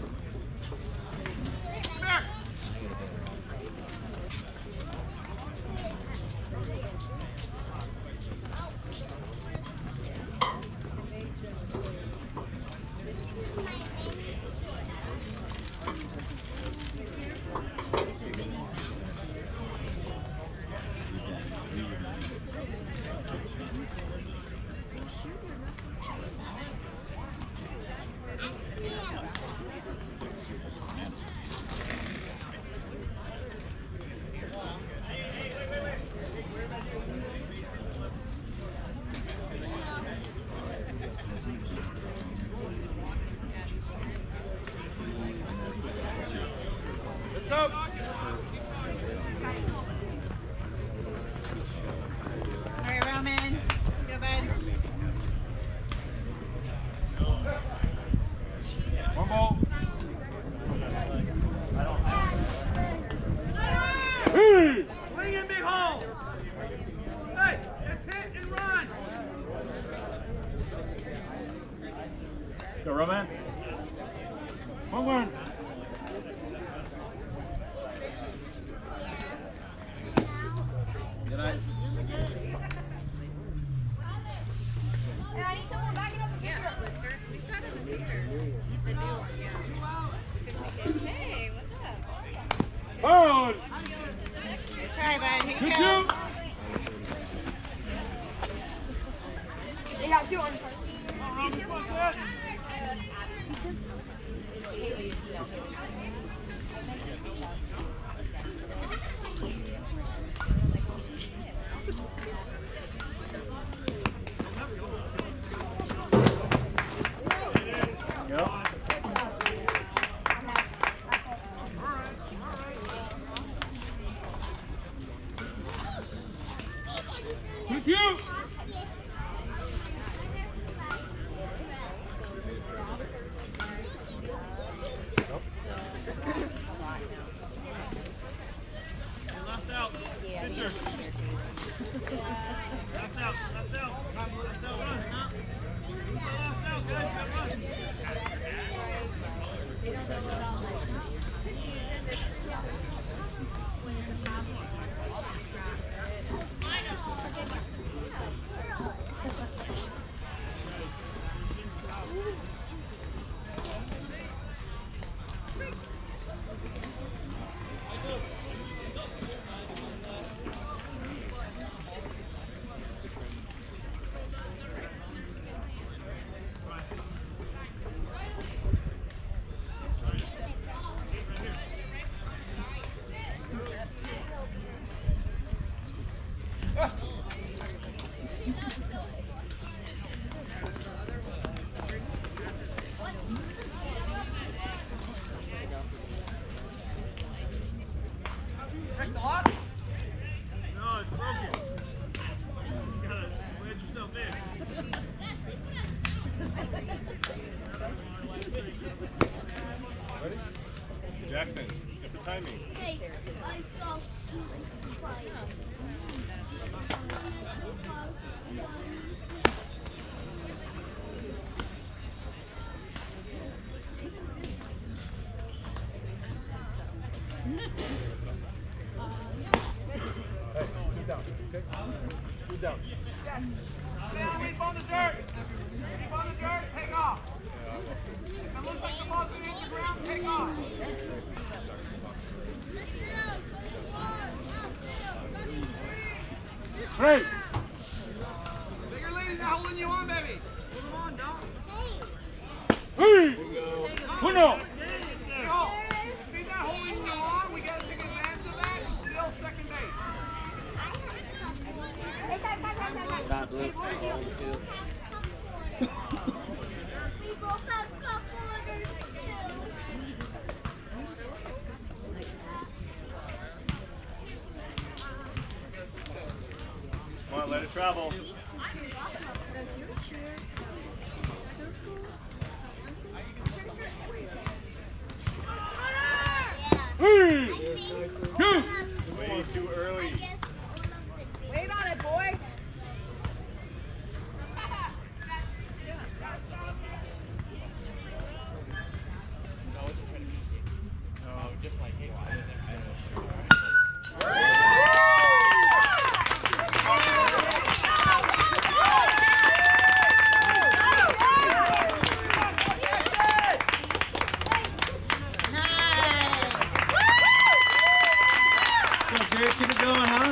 Let's go. All right, Roman. Go, bud. One ball. Hey! Swing in, big hole. Hey, let's hit and run. Go, Roman. 1-1. Good night. Thank you. Left out. Pitcher. Left out. Left out. Left out. Run. Left out, guys. Run. Break the lock. No, it's broken. You gotta wedge yourself in. Jackson, get the timing. Hey, I saw two fire. Hey, sit down. Okay? Sit down. Leap on the dirt. Leap on the dirt. Take off. If it looks like the ball's going to hit the ground, take off. Three. Bigger lead is not holding you on, baby. Hold them on, don't. Three. Uno. No. If he's not holding you on, we got to take advantage of that. Still second base. Top blue, all on the field. We both have cup holders too. Come on, let it travel. Three. Two. Way too early. Wait on it, boy. No, just like hey, Keep it going, huh?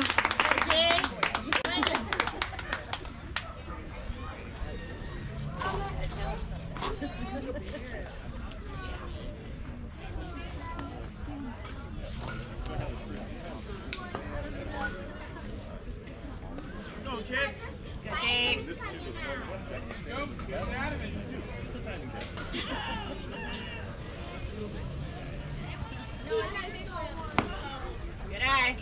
go, kid. Good eye.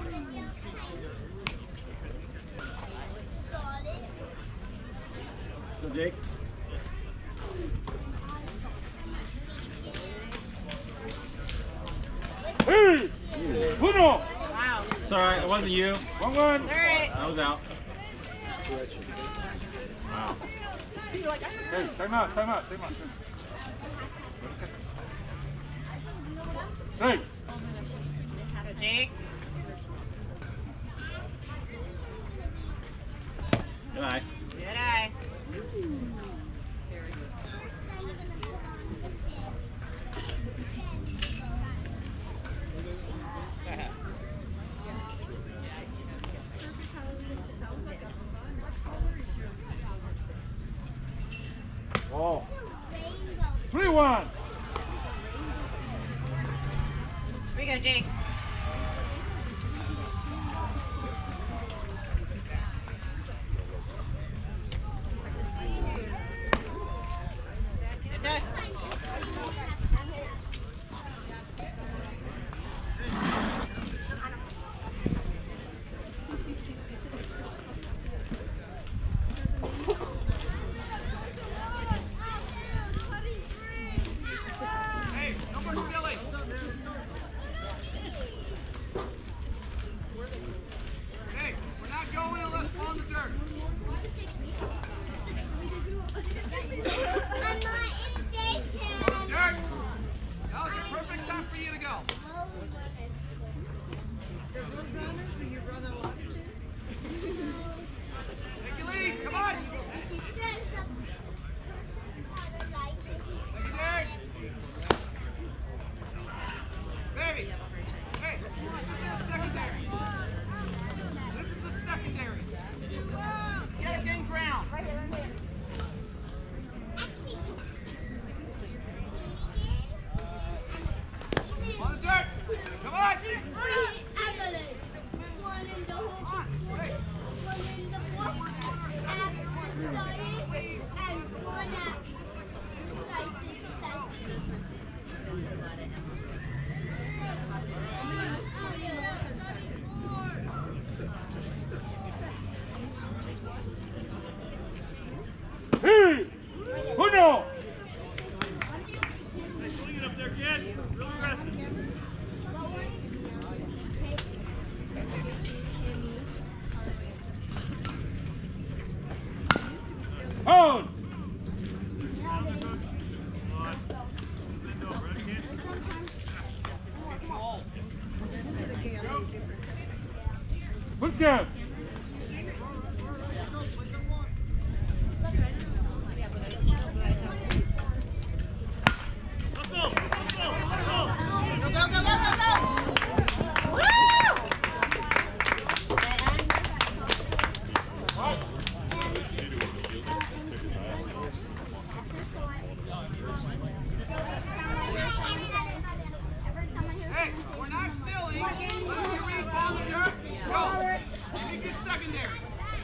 Go, Jake. Three. Uno. Wow. It's alright, it wasn't you. 1-1. All right. I was out. Wow. Hey, time out, time out, time out. Three. Go, Jake. Good eye. Good eye. Ball. 3-1. Here we go, Jake. It does. Hey, no more silly. Hey, we're not going unless we're on the dirt. Dirt. Now is the perfect time for you to go. They're road runners, but you run a lot into. Take your lead. Come on. Take your dirt. Baby. Hey, this is the secondary. This is the secondary. Get it, gain ground. Right here, right here. On the dirt. Come on. One in the hole, one in the block, and one at Hey! Uno! Swing it up there, kid. Real aggressive. Hold! Bend over, right, kid? Put down! Hustle! Hustle! Hustle! Go, go, go, go, go, go! Woo! Hey, we're not stilly. Let me read on the dirt. Go. You get secondary.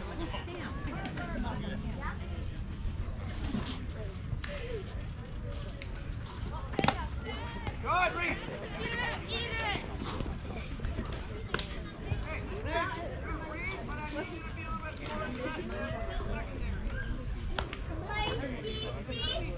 Good, Reed. Hey, good read, but I need you to be a little bit more aggressive secondary.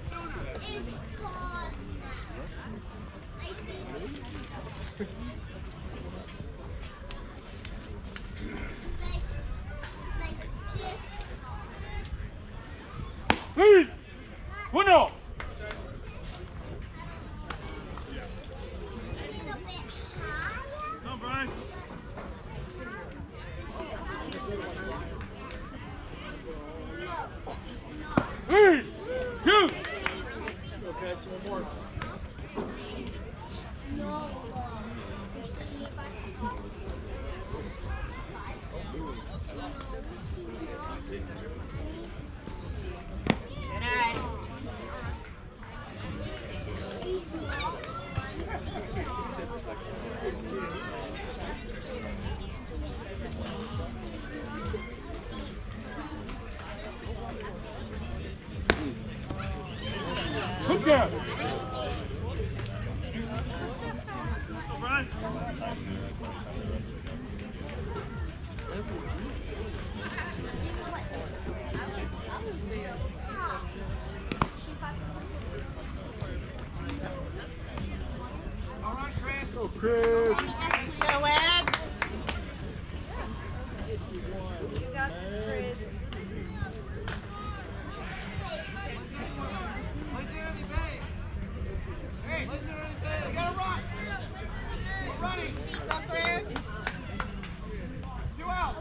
Hey! Uno! Come on, Brian. Hey! Shoot! Okay, so one more. Good eye. Put down! Hustle, Brian. All right, Chris. Go, Chris. Go, Webb. You got this, Chris. Place it on your base. Hey, place it on your base. You gotta run. We're running. Go, Chris. 2 out.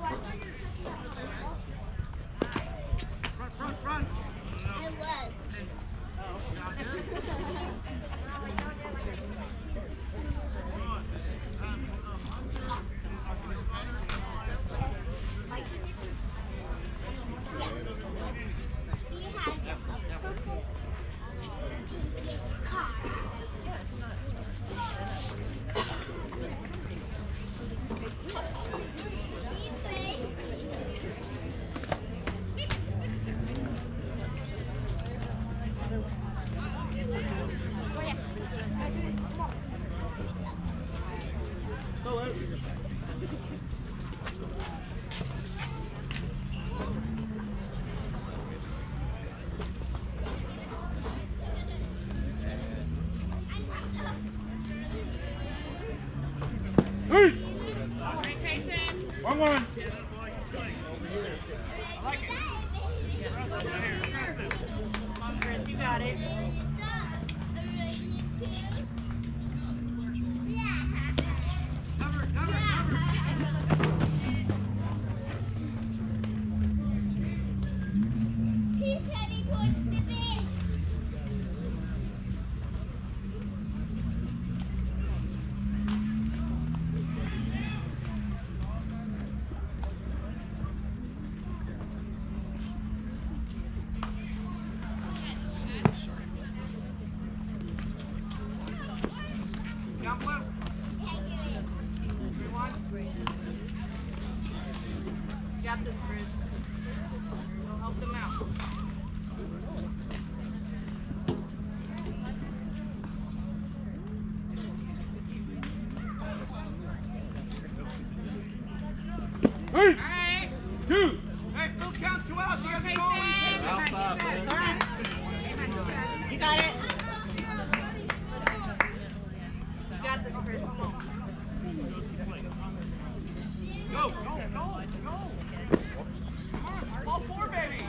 Front, front, front. It was. Got it. Come on. Hey! Right, Tyson. 1-1. I like it. Come on, Chris, you got it. Cover, cover, cover. He's heading towards the beach. Down blue. 3-1. You got this, Chris. Go help them out. Hey! All right. 2. Hey, full count, 2 outs. You guys Okay, are going. Sam. Outside, man. You got it. You got this, Chris. Come on. Go, go, go, go. Come on, ball 4, baby.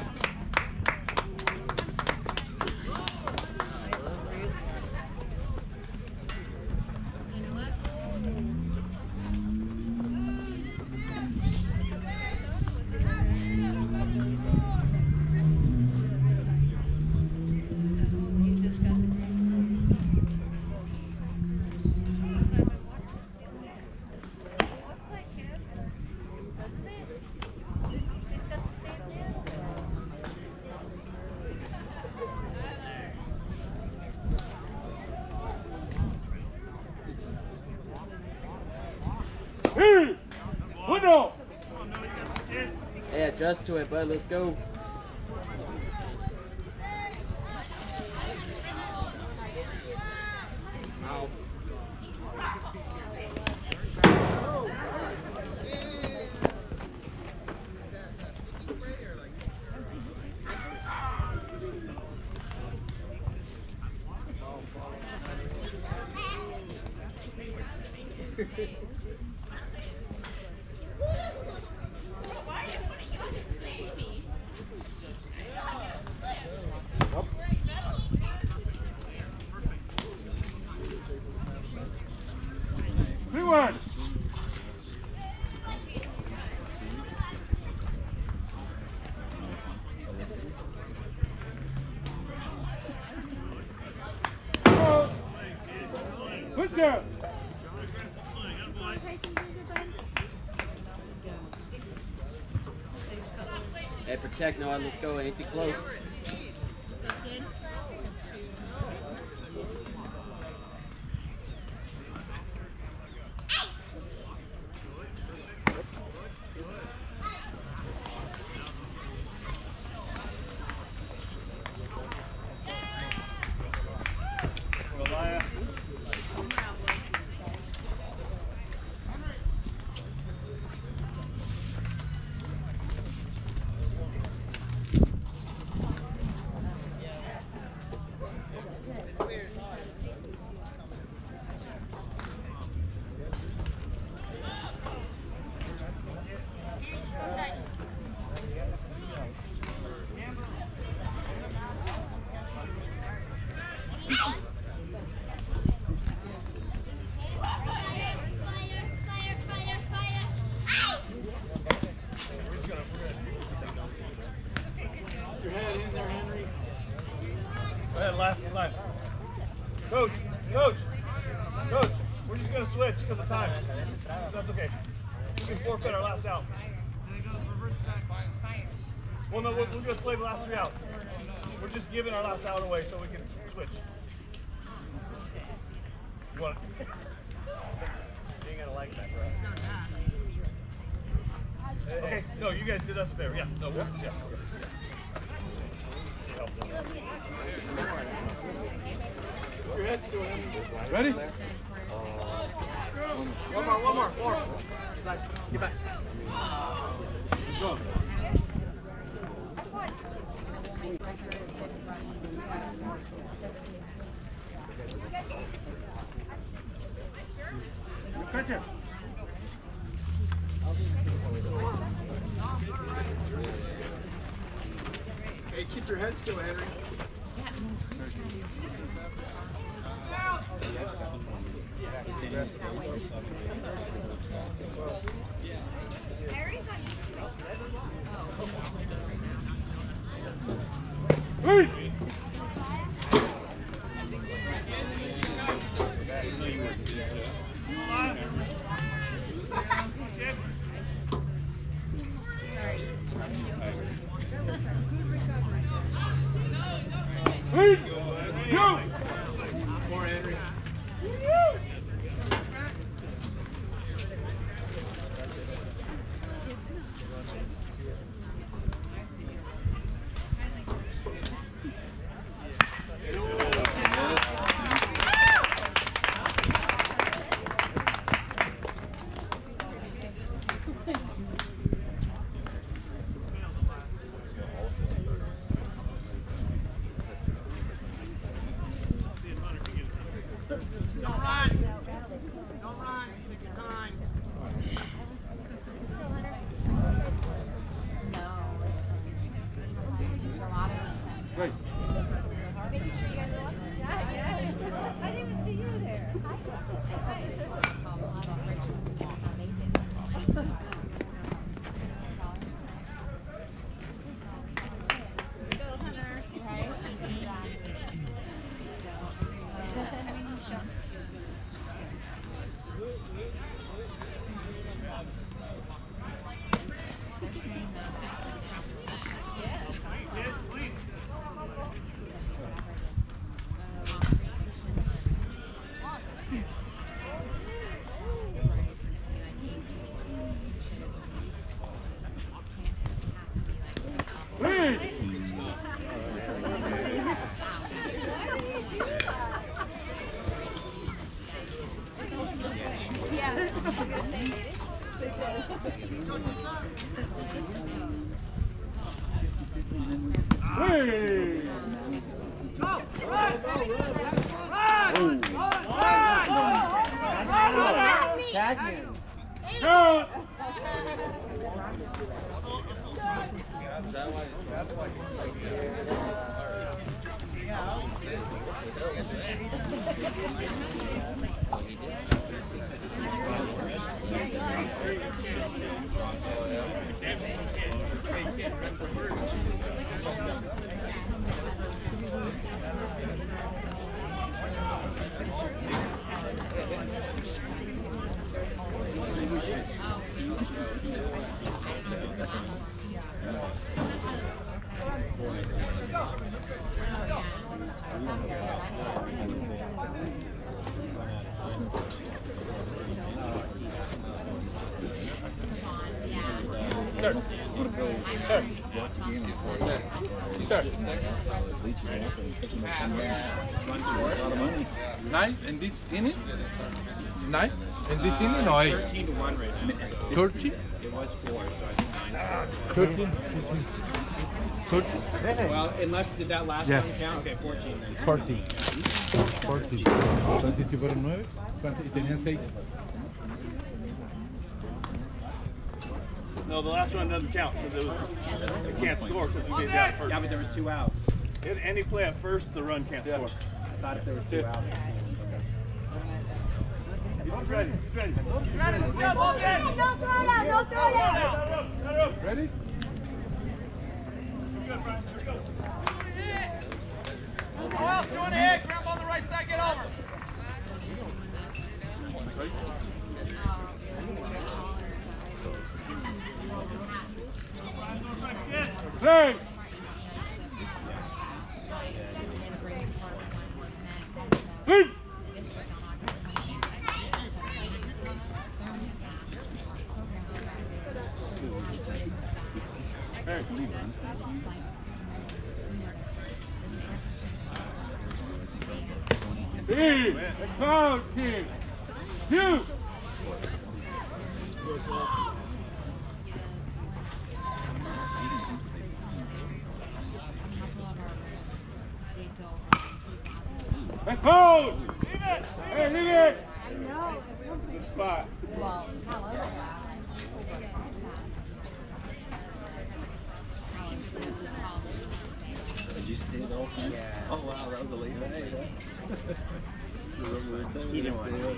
Hey! 1-0. Hey, adjust to it, bud. Let's go. Ow. Three one. Good job. Hey, protect Noah. Let's go. Anything close? Go ahead, left. Coach, coach, we're just going to switch because of time. That's okay. We can forfeit our last out. And it goes reverse back. Well, no, we're going to play the last 3 outs. We're just giving our last out away so we can switch. You want it? You ain't going to like that, bro. Okay, no, you guys did us a favor. Yeah, no, yeah. Your head's still in. Ready? One more. 4. Nice. Get back. Go. Catch it. Hey, keep your head still, Henry. More Henry. Don't run. Don't run. Take your time. Right. Making sure you guys are watching. Yeah. I didn't even see you there. Go, Hunter. Hey! Go! Run! Run! Run! Tag him. Go! Nine and this inning? 9 and this inning or 8? 13 to 1 right now. So 30? it was 4, so I think 9's 13? 30? Well, unless did that last Yeah. one count? Okay, 14 then. 40. 40. Entonces si fueron 9, ¿cuántos? Y tenían 6. No, the last one doesn't count because it can't score because we gave that first. Yeah, but there was 2 outs. Hit any play at first, the run can't score. I thought if there was 2 outs. He's ready. He's ready. Ready, let's go, ball game! Don't throw it out. Don't throw it out. Ready? Go out, throw it ahead, grab on the right side, get over. Hey! Hey! Hey! Foul team! You! Let's hold! Leave it! Hey, leave it! I know. Spot. Well, how is that? Oh wow, that was a late night. He didn't want it.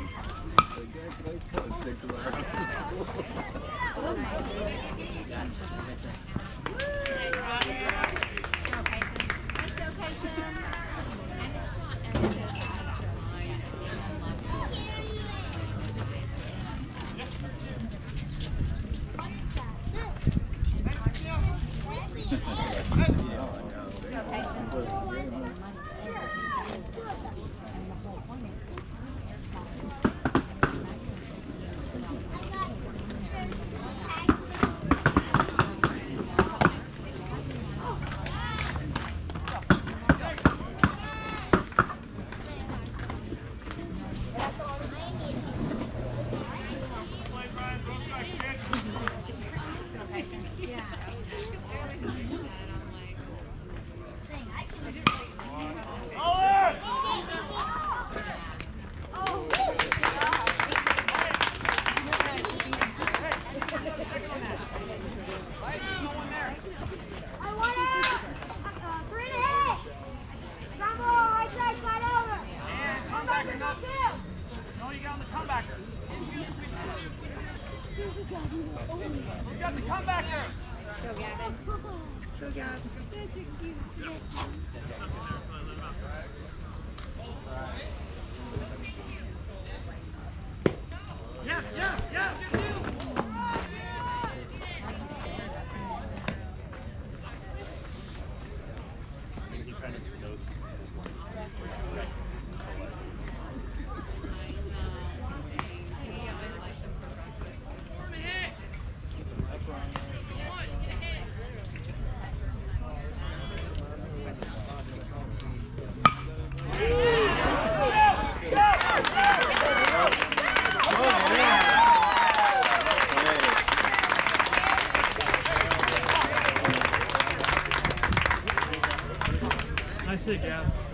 Nice hit, Gab.